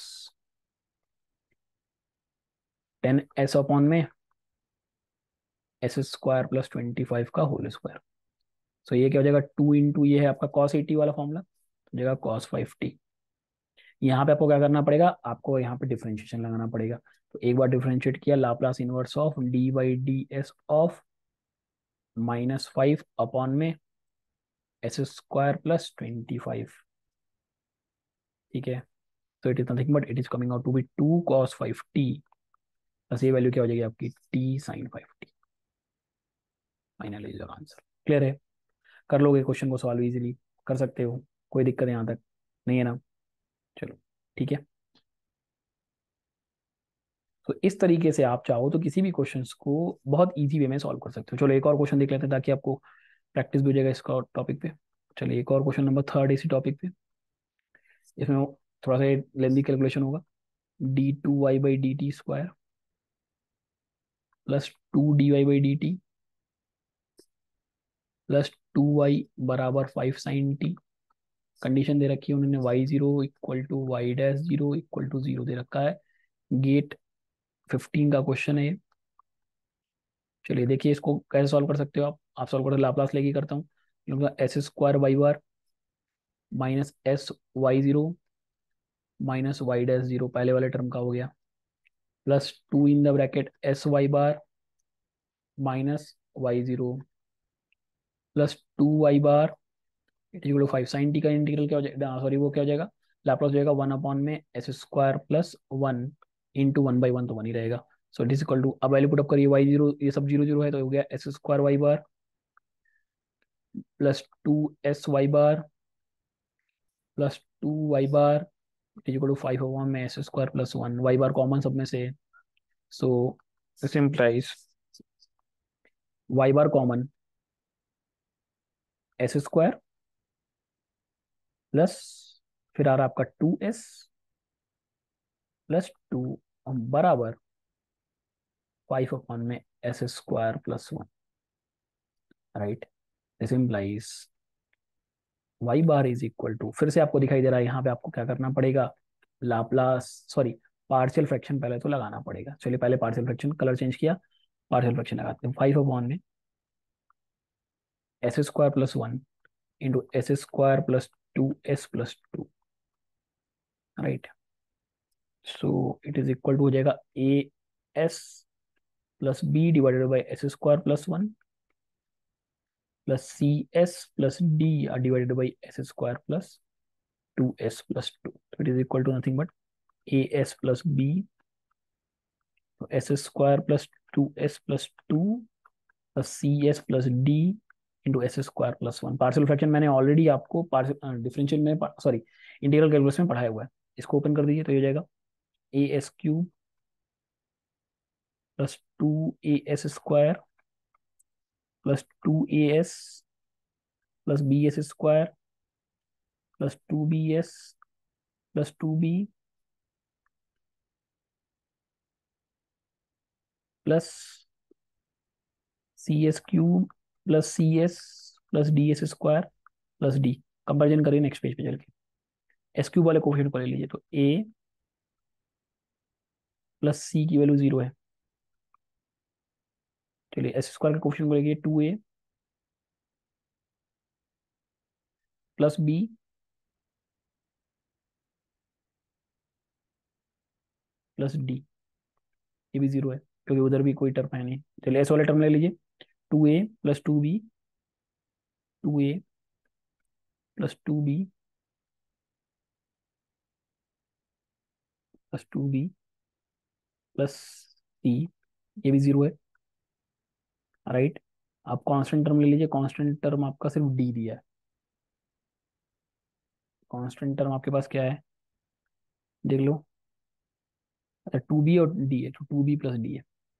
A: ten S upon में S square plus twenty five का होल स्क्वायर। सो ये क्या हो जाएगा, two into ये है आपका कॉस एटी वाला फॉर्मूला, तो हो जाएगा कॉस फाइव टी। यहाँ पे आपको क्या करना पड़ेगा, आपको यहाँ पे डिफरेंशिएशन लगाना पड़ेगा। तो एक बार डिफरेंशिएट किया, Laplace inverse of D by D S of minus five upon में S square plus twenty five, ठीक है। तो it is nothing but it is coming out to B two cos five T plus ये value क्या हो जाएगी आपकी, T sine five T. Finally is answer. Clear है, कर लोगे क्वेश्चन को सॉल्व इजीली, कर सकते हो, कोई दिक्कत यहाँ तक नहीं है ना। चलो ठीक है। तो इस तरीके से आप चाहो तो किसी भी क्वेश्चंस को बहुत इजी वे में सॉल्व कर सकते हो। चलो एक और क्वेश्चन देख लेते हैं ताकि आपको प्रैक्टिस भी हो जाएगा इसका टॉपिक पे। चलिए एक और क्वेश्चन नंबर थर्ड इसी टॉपिक पे। इसमें थोड़ा सा लेंदी कैलकुलेशन होगा। D two Y by D T square plus two D Y by D T plus two Y बराबर फाइव साइन टी। कंडीशन दे रखी है उन्होंने, Y zero equal to Y dash zero equal to zero दे रखा है। Get fifteen का question है ये। चलिए देखिए इसको कैसे सॉल्व कर सकते हो आप आप सॉल्व करते लाप्लास लेके करता हूँ। S square Y bar minus S Y zero minus Y dash zero पहले वाले टर्म का हो गया, plus two in the bracket S Y bar minus Y zero plus two Y bar equal to five sine T का integral क्या हो जाएगा, sorry वो क्या हो जाएगा, लाप्लास हो जाएगा वन अपॉन में S square plus one into one by one तो वन ही रहेगा। So it is equal to, अब वैल्यू पुट अप करिए, वाई जीरो ये सब जीरो जीरो है तो हो गया S square Y bar plus two S Y bar plus two Y bar equal to five upon में S square plus one, Y bar common सब में से, so this implies Y bar common S square plus फिर आ रहा आपका two S plus two बराबर five upon में S square plus one, right. This implies Y bar is equal to, फिर से आपको दिखाई दे रहा है यहाँ पे आपको क्या करना पड़ेगा, लाप्लास सॉरी पार्शियल फ्रैक्शन पहले तो लगाना पड़ेगा। चलिए पहले पार्शियल फ्रैक्शन, कलर चेंज किया, पार्शियल फ्रैक्शन लगाते हैं। फाइव अपॉन में S square plus one into S square plus two S plus two, right. So it is equal to हो जाएगा A S plus B divided by S square plus one plus C S plus D divided by S square plus two S plus two. तो it is equal to nothing but A S plus B S square plus two S plus two plus C S plus D into S square plus one. Partial fraction मैंने already आपको partial differential में sorry integral calculus में पढ़ाया हुआ है। इसको open कर दीजिए तो ये हो जाएगा A S cube plus two A S square plus two A S plus B S square plus two B S plus two B plus C S cube plus C S plus D S square plus D. Comparison करिए next page पे चल के, S cube वाले coefficient को ले लीजिए तो ए plus सी की वैल्यू जीरो है। चलिए एस स्क्वायर के कोफिशिएंट को लेंगे टू ए प्लस बी प्लस डी, ये भी जीरो है क्योंकि उधर भी कोई टर्म है नहीं। चलिए एस वाले टर्म ले लीजिए, टू ए प्लस टू बी टू ए plus two B plus two B plus C, ये भी जीरो है, राइट। आप कांस्टेंट टर्म ले लीजिए, कांस्टेंट टर्म आपका सिर्फ डी दिया है। कांस्टेंट टर्म आपके पास क्या है देख लो, अच्छा टू बी और डी है तो टू बी प्लस डी है,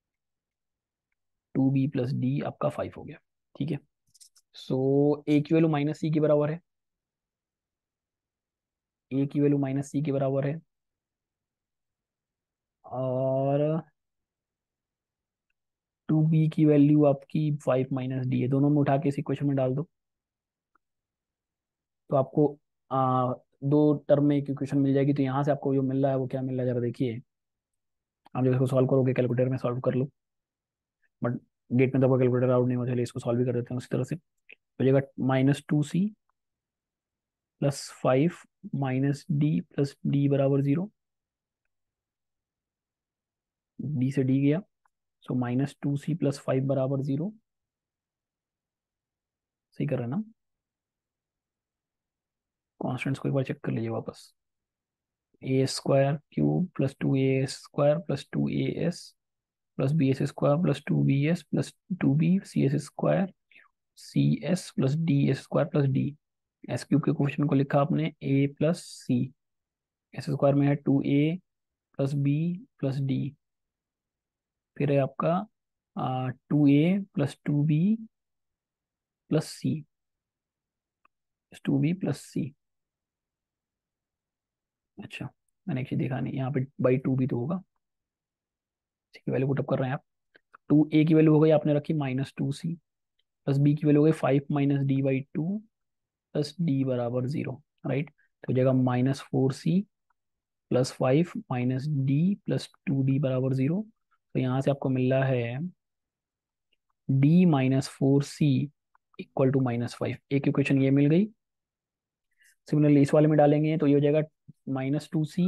A: टू बी प्लस डी आपका फाइव हो गया, ठीक है। सो ए की वैल्यू माइनस सी के बराबर है, ए की वैल्यू माइनस सी के बराबर है, और टू बी की वैल्यू आपकी फाइव माइनस डी है, दोनों में उठा के इस इक्वेशन में डाल दो। तो आपको आ, दो टर्म में एक इक्वेशन मिल जाएगी। तो यहाँ से आपको जो मिल रहा है वो क्या मिल रहा है, जरा देखिए। आप जब इसको सॉल्व करोगे कैलकुलेटर में सॉल्व कर लो, बट गेट में तो आपका कैलकुलेटर आउट नहीं होता, चलिए इसको सॉल्व भी कर देते हैं उसी तरह से। हो जाएगा माइनस टू सी plus five minus D plus D बराबर जीरो। डी से डी गया, सो माइनस टू सी प्लस फाइव बराबर जीरो। सही कर रहे हैं ना? कॉन्स्टेंट्स को एक बार चेक कर लीजिए वापस। A square cube plus two A square plus two A S plus B S square plus two B S plus two B C S square C S plus D S square plus D. S cube के question को लिखा आपने A plus C, S square में है two ए plus B plus D, फिर है आपका two ए plus two B plus C, two B plus सी। अच्छा, मैंने एक चीज देखा नहीं यहाँ पे, बाई टू भी तो होगा। इसकी वैल्यू पुटअप कर रहे हैं आप। टू ए की वैल्यू हो गई आपने रखी माइनस टू सी, प्लस बी की वैल्यू हो गई five minus D by two plus D बराबर जीरो। राइट, तो हो जाएगा माइनस फोर सी plus five minus D plus two D बराबर जीरो। तो यहाँ से आपको मिल रहा है D minus four C equal to minus five. एक इक्वेशन ये मिल गई। सिमिलरली इस वाले में डालेंगे तो ये हो जाएगा माइनस टू सी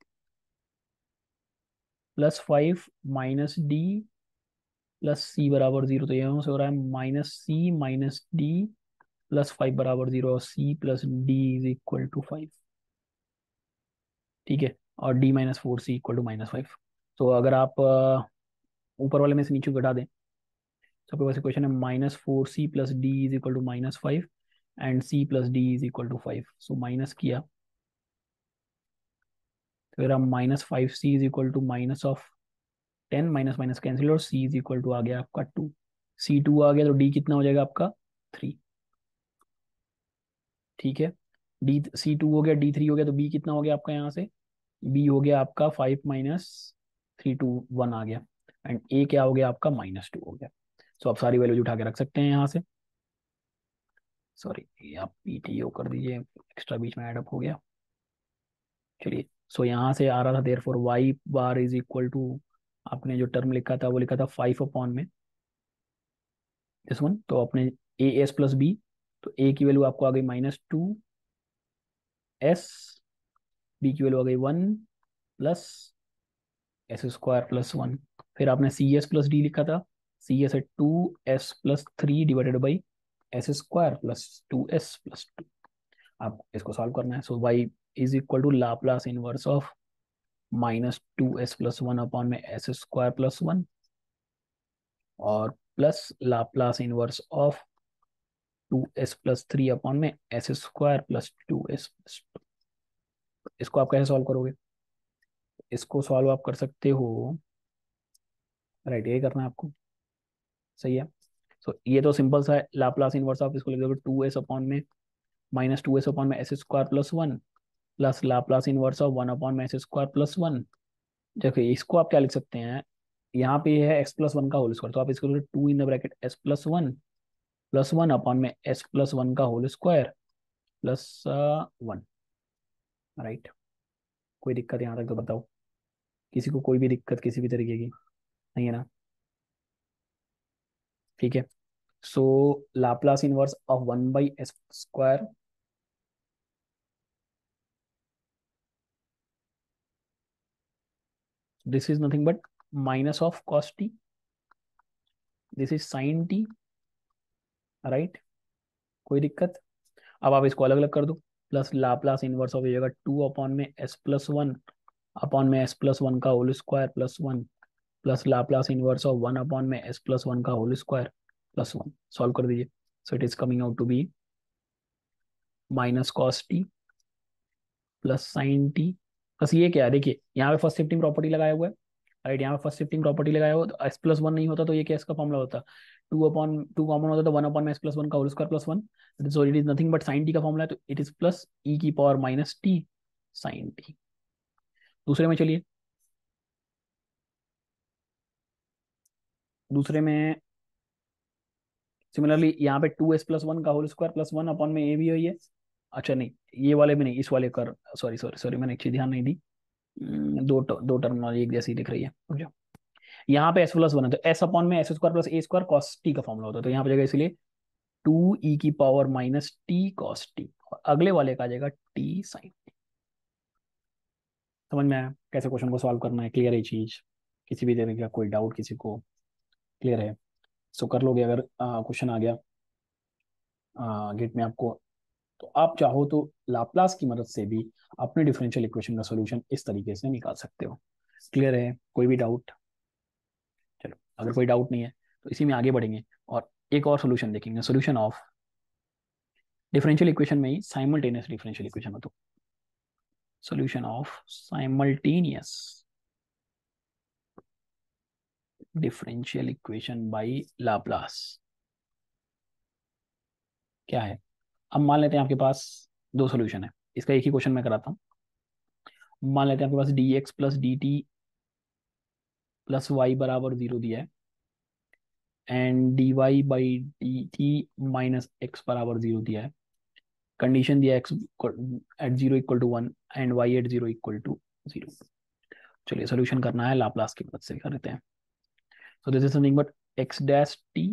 A: plus five minus D plus सी बराबर जीरो। तो यहाँ से हो रहा है minus C minus D plus five बराबर जीरो, और C plus D is equal to five. ठीक है, और D minus four C equal to minus five. तो अगर आप अ, ऊपर वाले में से नीचे घटा दें, तो आपके पास इक्वेशन है minus four C plus D is equal to minus five and c plus D is equal to five. So minus किया तो फिर हम minus five c is equal to minus of ten, minus minus cancel, और c is equal to आ गया आपका to. C to आ गया तो डी कितना हो जाएगा आपका थ्री। ठीक है, डी सी टू हो गया, डी थ्री हो गया, तो बी कितना हो गया आपका यहाँ से? बी हो गया आपका five minus three two one आ गया, एंड ए क्या हो गया आपका माइनस टू हो गया। सो आप सारी वैल्यूज उठा के रख सकते हैं यहाँ से। सॉरी, आप पी टी ओ कर दीजिए, एक्स्ट्रा बीच में एडअप हो गया। चलिए, सो यहाँ से आ रहा था therefore y bar is equal to, आपने जो टर्म लिखा था वो लिखा था फाइव अपॉन में दिस वन, तो आपने ए एस प्लस बी, तो ए की वैल्यू आपको आ गई माइनस टू एस, बी की वैल्यू आ गई one plus s square plus one. फिर आपने सी एस प्लस डी लिखा था, सी एस है two S plus three divided by S square plus two S plus two. आप इसको सॉल्व करना है। So y is equal to Laplace inverse of minus two S plus one upon में S square plus one, और plus Laplace inverse of two S plus three upon में S square plus two S plus two. इसको आप कैसे solve करोगे? इसको solve आप कर सकते हो, राइट, ये करना है आपको। सही है, सो so, ये तो सिंपल सा है। लाप्लास इनवर्स ऑफ इसको लिख दोगे टू एस अपॉन में माइनस टू एस अपॉन में S square plus one plus Laplace inverse of one upon में एस स्क्वायर प्लस वन। देखिए इसको आप क्या लिख सकते हैं, यहाँ पे है एक्स प्लस वन का होल स्क्वायर, तो आप इसको two in the bracket s plus one plus one upon में एस प्लस वन का whole square plus one. Right, कोई दिक्कत यहाँ तक तो बताओ? किसी को कोई भी दिक्कत किसी भी तरीके की नहीं है ना? ठीक है, so Laplace inverse of one by S square, this is nothing but minus of cos t, this is sine t. Right, कोई दिक्कत? अब आप इसको अलग अलग कर दो, प्लस लाप्लास इनवर्स हो जाएगा टू अपॉन में एस प्लस वन अपॉन में एस प्लस वन का whole square plus one plus Laplace inverse of one upon में एस प्लस वन का whole square plus one. Solve कर दीजिए, so it is coming out to be minus cos t plus sine t. बस ये क्या है, देखिए यहाँ पे फर्स्ट शिफ्टिंग प्रॉपर्टी लगाया हुआ है। राइट, यहाँ पे फर्स्ट शिफ्टिंग प्रॉपर्टी लगाया हुआ, तो एस प्लस वन नहीं होता तो ये क्या इसका फॉर्मूला होता? टू अपॉन टू कॉमन होता तो वन अपॉन में एस प्लस वन का whole square plus one. So it is nothing but sine T का फॉर्मूला है, तो इट इज प्लस ई की power minus t sine t. दूसरे में चलिए, दूसरे में सिमिलरली यहाँ पे टू एस प्लस वन का whole square plus one upon में ए भी हुई है। अच्छा नहीं, ये वाले भी नहीं, इस वाले कर, सॉरी सॉरी सॉरी मैंने एक चीज ध्यान नहीं दी। हम्म, दो दो टर्मिनोलॉजी एक जैसी दिख रही है, रुक जाओ। यहाँ पे एस प्लस वन है तो एस अपॉन में एस स्क्वायर प्लस ए स्क्वायर कॉस टी का फॉर्मूला होता है, तो यहाँ पे जाएगा इसलिए टू ई की power minus t cos t, और अगले वाले का आ जाएगा टी साइन टी। समझ में आया कैसे क्वेश्चन को सॉल्व करना है? क्लियर है ये चीज? किसी भी तरह का कोई डाउट किसी को? क्लियर है? सो कर लोगे अगर क्वेश्चन आ गया गेट में आपको, तो आप चाहो तो लाप्लास की मदद से भी अपने डिफरेंशियल इक्वेशन का सॉल्यूशन इस तरीके से निकाल सकते हो। क्लियर है? कोई भी डाउट? चलो अगर कोई डाउट नहीं है तो इसी में आगे बढ़ेंगे और एक और सॉल्यूशन देखेंगे, सॉल्यूशन ऑफ डिफरेंशियल इक्वेशन में ही साइमल्टेनियस डिफरेंशियल इक्वेशन हो, तो solution of simultaneous differential equation by Laplace क्या है? अब मान लेते हैं आपके पास दो सॉल्यूशन है, इसका एक ही क्वेश्चन मैं कराता हूँ। मान लेते हैं आपके पास d x plus d T plus y बराबर जीरो दिया है, and d Y by D t minus x बराबर जीरो दिया है। कंडीशन दिया x at zero equal to one and y at zero equal to zero. चलिए solution करना है, लाप्लास की मदद से कर लेते हैं। So this is nothing but x dash t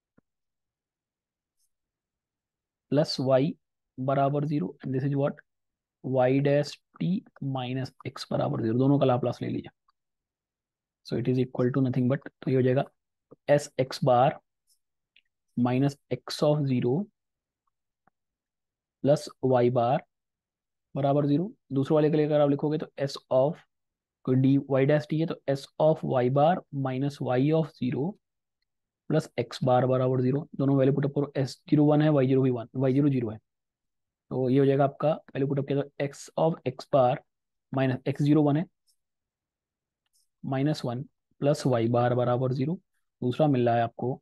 A: plus y बराबर zero and this is what Y dash t minus x बराबर जीरो, दोनों का लाप्लास ले लीजिए। So it is equal to nothing but, तो ये हो जाएगा s x bar minus x of zero plus Y bar बराबर जीरो। दूसरे वाले के लिए अगर आप लिखोगे तो एस ऑफ, कोई डी वाई डैश टी है तो s of Y bar minus y of zero plus x bar बराबर जीरो। दोनों वैल्यू पुटअप करो, एस जीरो वन है, वाई जीरो भी वन, वाई जीरो जीरो है, तो ये हो जाएगा आपका वैल्यू पुटअप किया तो x of x bar minus x zero one है minus one plus Y bar बराबर जीरो। दूसरा मिल रहा है आपको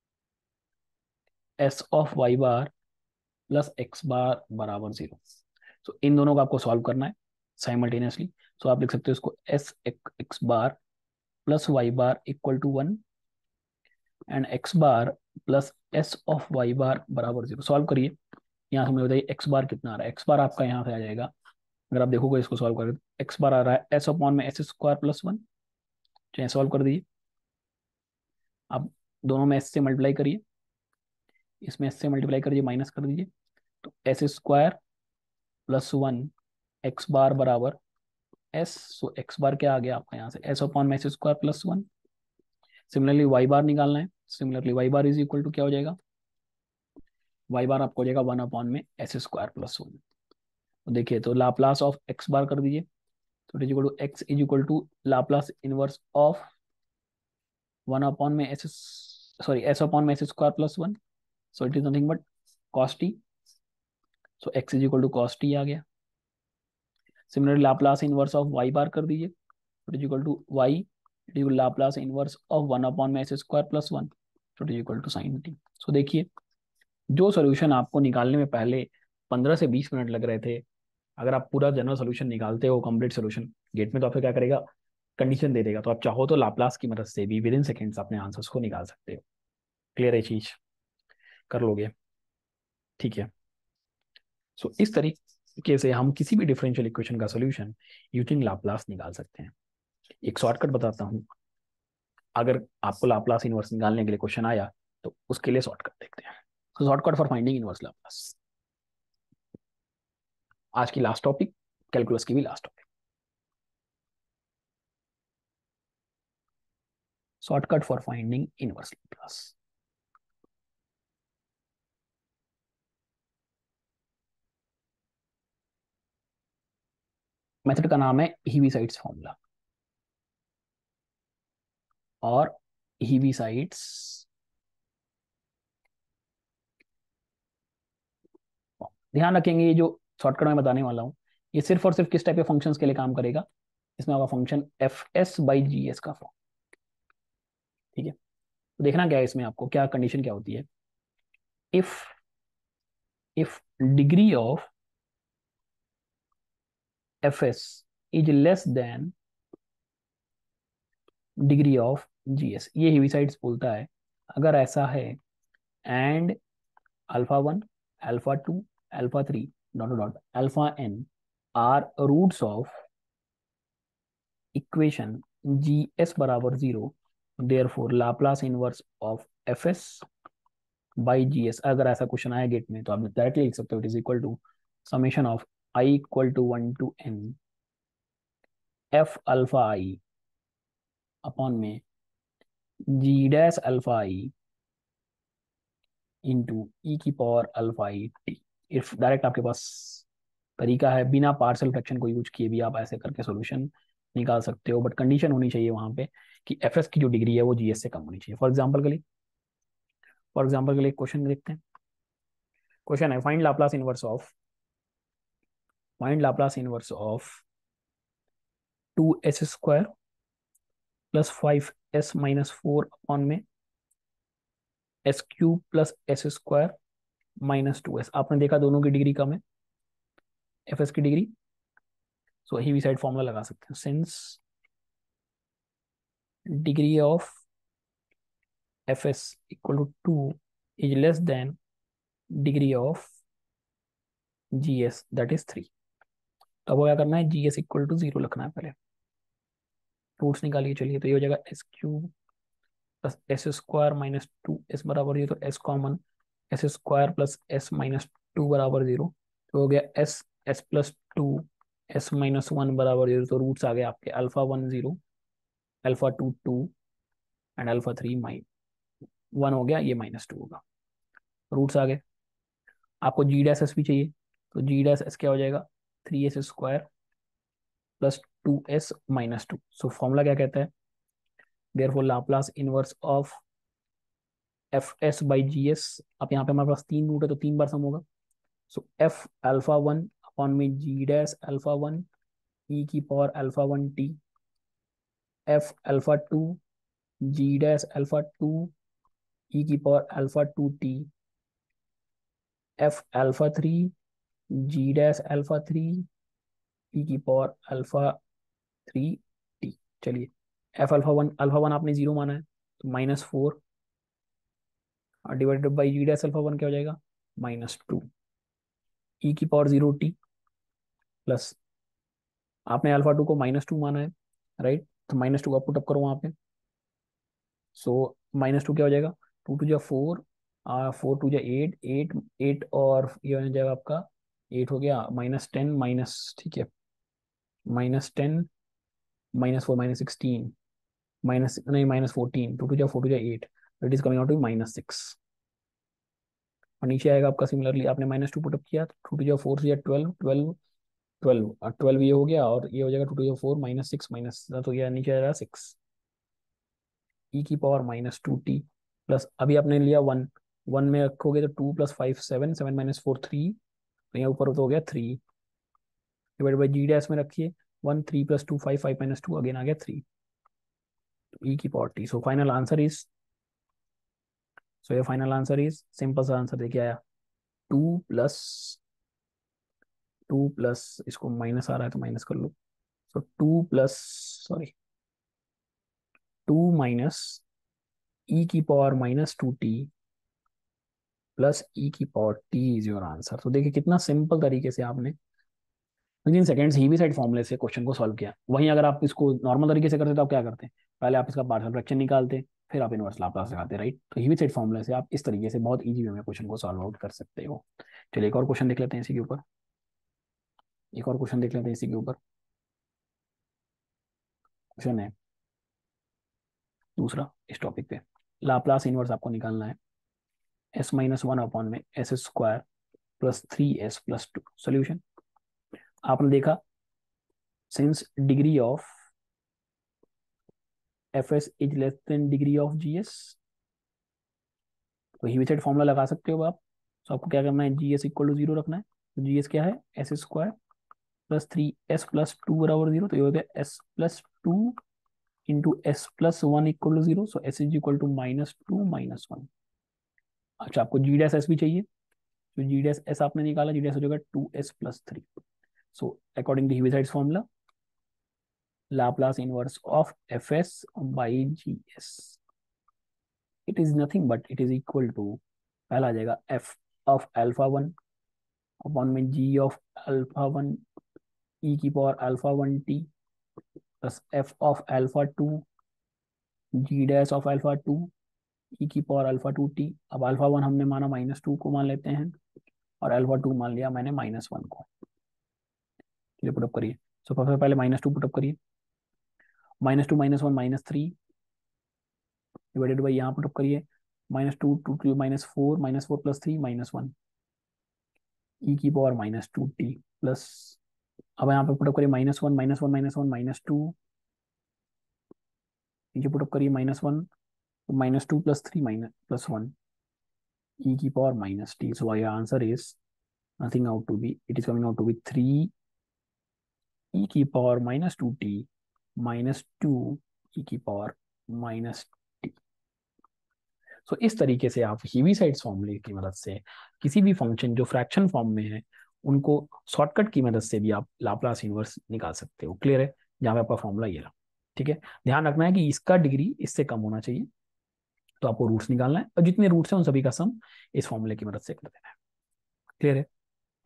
A: s of Y bar plus x bar बराबर जीरो। सो इन दोनों का आपको सॉल्व करना है साइमल्टेनियसली। सो आप लिख सकते हो इसको S x bar plus Y bar equal to one and X bar plus S of Y bar बराबर जीरो। सॉल्व करिए, यहाँ से मुझे बताइए एक्स बार कितना आ रहा है। एक्स बार आपका यहाँ से आ जाएगा, अगर आप देखोगे इसको सॉल्व करके, एक्स बार आ रहा है एस अपॉन में एस स्क्वायर प्लस वन। चाहे सॉल्व कर दीजिए आप, दोनों में एस से मल्टीप्लाई करिए, इसमें एस से मल्टीप्लाई करिए, माइनस कर दीजिए, तो S square plus one x bar बराबर एस। सो एक्स बार क्या आ गया आपका यहाँ से एस अपॉन में S square plus one. Similarly y bar निकालना है, similarly y bar is equal to क्या हो जाएगा, वाई बार आपको हो जाएगा वन अपॉन में एस स्क्वायर प्लस वन। तो देखिए तो लाप्लास ऑफ एक्स बार कर दीजिए, तो it is equal to x is equal to Laplace inverse of one upon में एस, सॉरी एस अपॉन में S square plus one. So it is nothing but cos t. So x is equal to cos t आ गया। Similarly Laplace inverse of Y bar कर दीजिए, it is equal to y it is Laplace inverse of one upon में S square plus one, it is equal to sine t. So देखिए जो solution आपको निकालने में पहले पंद्रह से बीस मिनट लग रहे थे, अगर आप पूरा जनरल सोल्यूशन निकालते हो कंप्लीट सोल्यूशन गेट में, तो आपको क्या करेगा, कंडीशन दे देगा। तो आप चाहो तो लाप्लास की मदद से भी विद इन सेकेंड्स अपने आंसर्स को निकाल सकते हो। क्लियर है चीज? कर लोगे? ठीक है। सो so, इस तरीके से हम किसी भी डिफरेंशियल इक्वेशन का सोल्यूशन यूजिंग लाप्लास निकाल सकते हैं। एक शॉर्टकट बताता हूँ, अगर आपको लाप्लास इनवर्स निकालने के लिए क्वेश्चन आया तो उसके लिए शॉर्टकट देखते हैं। तो shortcut for finding inverse Laplace, आज की लास्ट टॉपिक, कैलकुलस की भी last topic. Shortcut for finding inverse Laplace, method का नाम है हीविसाइड्स फॉर्मूला, और हीविसाइड्स ध्यान रखेंगे ये जो शॉर्टकट में बताने वाला हूँ, ये सिर्फ और सिर्फ किस टाइप के फंक्शंस के लिए काम करेगा, इसमें आपका function f S by ji s का फॉर्म। ठीक है, तो देखना क्या है इसमें, आपको क्या कंडीशन क्या होती है, if if degree of F S is less than degree of ji s, ये हिविसाइड्स बोलता है अगर ऐसा है and alpha one, alpha two, alpha three, dot dot alpha n are roots of equation g s बराबर zero, therefore Laplace inverse of F S by ji s. अगर ऐसा question आया गेट में तो आप डायरेक्टली लिख सकते हो, it is equal to summation of i equal to one to n f alpha i upon में g dash alpha i into ई की power alpha i t. If direct आपके पास तरीका है बिना पार्शियल फ्रैक्शन को यूज किए भी आप ऐसे करके सॉल्यूशन निकाल सकते हो, बट कंडीशन होनी चाहिए वहां पे कि एफ एस की जो डिग्री है वो जी एस से कम होनी चाहिए। फॉर एग्जाम्पल के लिए फॉर एग्जाम्पल के लिए क्वेश्चन देखते हैं। क्वेश्चन है find Laplace inverse of find Laplace inverse of two s square plus five s minus four upon में s cube plus s square minus two s. आपने देखा दोनों की डिग्री कम है, एफ एस की degree, so Heaviside formula लगा सकते हैं, since degree of F s equal to two is less than degree of ji s that is three. तो अब क्या करना है, G S equal to zero रखना है पहले, रूट्स निकालिए। चलिए तो ये हो जाएगा s cube plus s square minus two S बराबर जीरो, तो s common, S square plus s minus two बराबर जीरो, तो हो गया s s plus two s minus one बराबर जीरो। तो रूट्स आ गए आपके alpha one zero, alpha two two and alpha three minus one हो गया, ये माइनस टू होगा, रूट्स आ गए। आपको जी डैश एस भी चाहिए, तो जी डैश एस क्या हो जाएगा, three s square plus two s minus two. So formula क्या कहता है, therefore Laplace inverse of F S by ji s. अब यहाँ पे हमारे पास तीन रूट है तो तीन बार सम होगा, so f alpha one upon में g dash alpha one e की power alpha one t, f alpha two जी डैश अल्फा टू ई की power alpha two T, f alpha three g dash alpha three e की power alpha three t. चलिए f alpha one, alpha one आपने zero माना है तो minus four divided by ji dash alpha one क्या हो जाएगा, माइनस टू ई की पावर जीरो टी, प्लस आपने अल्फा टू को माइनस टू माना है, राइट, तो माइनस टू का पुट अप करो वहां पे, सो माइनस टू क्या हो जाएगा, टू टू जा फोर, फोर टू जा एट, एट एट और ये हो जाएगा आपका एट हो गया, माइनस टेन माइनस, ठीक है, minus ten minus four minus sixteen minus नहीं माइनस फोर्टीन, टू टू जा फोर टू जा eight, it is coming out to minus six. और नीचे आएगा आपका सिमिलरली आपने माइनस टू पुटअप किया तो टू टू जा फोर से या ट्वेल्व, ट्वेल्व ट्वेल्व और ट्वेल्व ये हो गया, और ये हो जाएगा टू टू जा फोर माइनस सिक्स माइनस, तो ये नीचे आ जाएगा सिक्स ई की power minus two T, plus अभी आपने लिया वन, वन में रखोगे तो two plus five seven, seven minus four three, तो यहाँ ऊपर तो हो गया three, divide by ji dash में रखिए one, three plus two five, five minus two again आ गया थ्री, ई की power t. So final answer is, so ये फाइनल आंसर इज सिंपल सा आंसर देखिए आया, टू प्लस टू प्लस इसको माइनस आ रहा है तो माइनस कर लो, so two plus sorry two minus e की power minus two T plus e की power t is your answer. तो देखिए कितना सिंपल तरीके से आपने विद इन सेकंड्स ही भी साइड फॉर्मूले से क्वेश्चन को सॉल्व किया। वहीं अगर आप इसको नॉर्मल तरीके से करते तो आप क्या करते हैं, पहले आप इसका पार्शियल फ्रैक्शन निकालते, फिर आप इनवर्स लाप्लास लगाते, राइट। तो ही भी साइड फॉर्मूले से आप इस तरीके से बहुत इजी वे में क्वेश्चन को सॉल्व आउट कर सकते हो। चलिए एक और क्वेश्चन देख लेते हैं इसी के ऊपर, एक और क्वेश्चन देख लेते हैं इसी के ऊपर। क्वेश्चन है दूसरा इस टॉपिक पे, लाप्लास इनवर्स आपको निकालना है एस माइनस वन अपॉन में S square plus three S plus two. Solution आपने देखा since degree of F S is less than degree of ji S, तो हीविसाइड फॉर्मूला लगा सकते हो आप। तो आपको क्या करना है, G S equal to zero रखना है, तो जी एस क्या है, S square plus three S plus two बराबर जीरो, तो ये हो गया S plus to into S plus one equal to zero, so S is equal to minus two minus one. अच्छा आपको जी डैश एस भी चाहिए, तो जी डैश एस आपने निकाला, जी डैश हो जाएगा two S plus three. So according to Heaviside's formula Laplace inverse of F S by ji S, it is nothing but it is equal to, पहला आ जाएगा F of alpha one upon में G of alpha one e की power alpha one t plus F of alpha two ji dash of alpha two ई की power alpha two t. अब alpha one हमने माना minus two को मान लेते हैं और अल्फा टू मान लिया मैंने माइनस वन को। चलिए पुटअप करिए। सो सबसे पहले माइनस टू पुटअप करिए, minus two minus one minus three divided by यहाँ पुटअप करिए, minus two two two minus four, minus four plus three minus one e की power minus two T plus, अब यहाँ पे put up करिए minus one minus one minus one minus two, नीचे put up करिए minus one minus two plus three minus plus one e की power minus t. So your answer is nothing out to be, it is coming out to be three e की power minus two T minus two ई की power minus t. सो इस तरीके से आप हीविसाइड्स फॉर्मूले की मदद से किसी भी फंक्शन जो फ्रैक्शन फॉर्म में है उनको शॉर्टकट की मदद से भी आप लाप्लास इनवर्स निकाल सकते हो। क्लियर है? जहाँ पे आपका फॉर्मूला ये रहा। ठीक है, ध्यान रखना है कि इसका डिग्री इससे कम होना चाहिए, तो आपको रूट्स निकालना है और जितने रूट्स हैं उन सभी का सम इस फॉर्मूले की मदद से कर देना है। क्लियर है?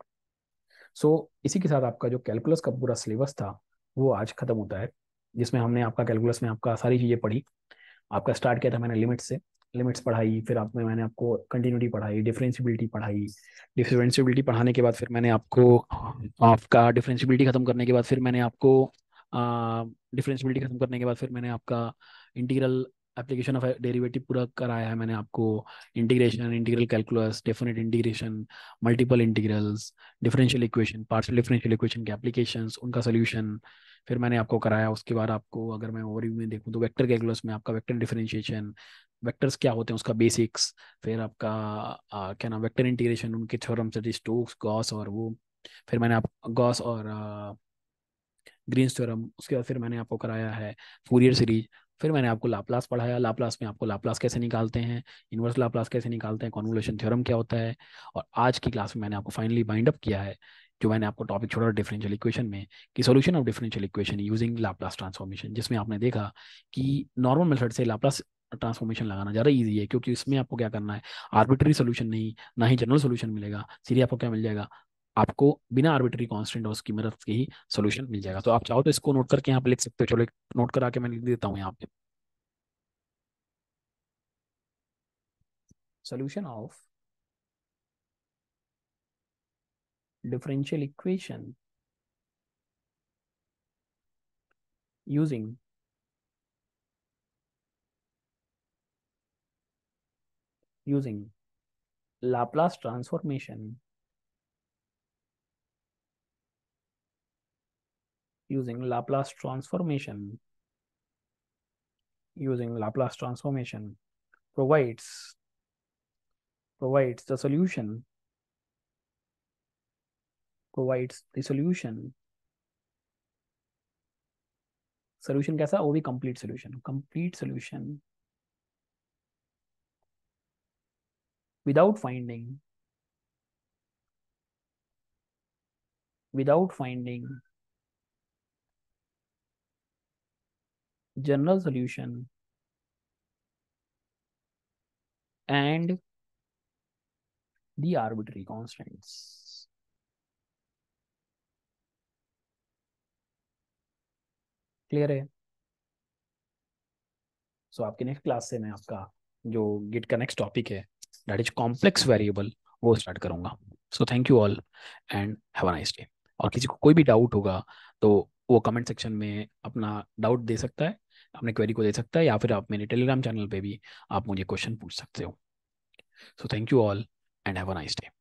A: सो so, इसी के साथ आपका जो कैलकुलस का पूरा सिलेबस था वो आज खत्म होता है, जिसमें हमने आपका कैलकुलस में आपका सारी चीज़ें पढ़ी। आपका स्टार्ट किया था मैंने लिमिट से, लिमिट्स पढ़ाई, फिर आपने मैंने आपको कंटिन्यूटी पढ़ाई, डिफरेंशियबिलिटी पढ़ाई, डिफरेंशियबिलिटी पढ़ाने के बाद फिर मैंने आपको आपका डिफरेंशियबिलिटी खत्म करने के बाद फिर मैंने आपको डिफरेंशियबिलिटी खत्म करने के बाद फिर मैंने आपका इंटीग्रल एप्लीकेशन ऑफ डेरिवेटिव पूरा कराया है मैंने आपको, integration, integral calculus, definite integration, multiple integrals, differential equation, partial differential equation के एप्लीकेशंस, उनका सोल्यूशन फिर मैंने आपको कराया। उसके बाद आपको अगर मैं ओवरव्यू में देखूँ तो वेक्टर कैलकुलस में आपका वेक्टर डिफरेंशिएशन, वेक्टर्स क्या होते हैं उसका बेसिक्स, फिर आपका आ, क्या नाम वेक्टर इंटीग्रेशन, उनके थ्योरम से स्टोक्स, गॉस और वो, फिर मैंने आप गॉस और ग्रीन्स थ्योरम, उसके बाद फिर मैंने आपको कराया है फूरियर सीरीज, फिर मैंने आपको लाप्लास पढ़ाया, लाप्लास में आपको लाप्लास कैसे निकालते हैं, इनवर्स लाप्लास कैसे निकालते हैं, कॉन्वोल्यूशन थ्योरम क्या होता है, और आज की क्लास में मैंने आपको फाइनली बाइंड अप किया है जो मैंने आपको टॉपिक छोड़ा डिफरेंशियल इक्वेशन में कि solution of differential equation using Laplace transformation, जिसमें आपने देखा कि नॉर्मल मेथड से लाप्लास ट्रांसफॉर्मेशन लगाना ज़्यादा इजी है, क्योंकि इसमें आपको क्या करना है, आर्बिट्री सोल्यूशन नहीं, ना ही जनरल सोल्यूशन मिलेगा, सीधे आपको क्या मिल जाएगा, आपको बिना आर्बिट्री कांस्टेंट और उसकी मदद से ही सोल्यूशन मिल जाएगा। तो आप चाहो तो इसको नोट करके यहाँ पे लिख सकते हो। चलो एक नोट करा के मैं लिख देता हूँ यहाँ पे, solution of differential equation using using Laplace transformation using Laplace transformation using Laplace transformation provides provides the solution provides the solution solution कैसा, वो भी complete solution complete solution without finding without finding general solution and the arbitrary constants। Clear है? So so, आपके next class से मैं आपका जो गिट का नेक्स्ट टॉपिक है दैट इज कॉम्प्लेक्स वेरिएबल वो स्टार्ट करूंगा। So thank you all and have a nice day. और किसी को कोई भी डाउट होगा तो वो कमेंट सेक्शन में अपना डाउट दे सकता है, अपने क्वेरी को दे सकता है, या फिर आप मेरे टेलीग्राम चैनल पे भी आप मुझे क्वेश्चन पूछ सकते हो। So thank you all and have a nice day.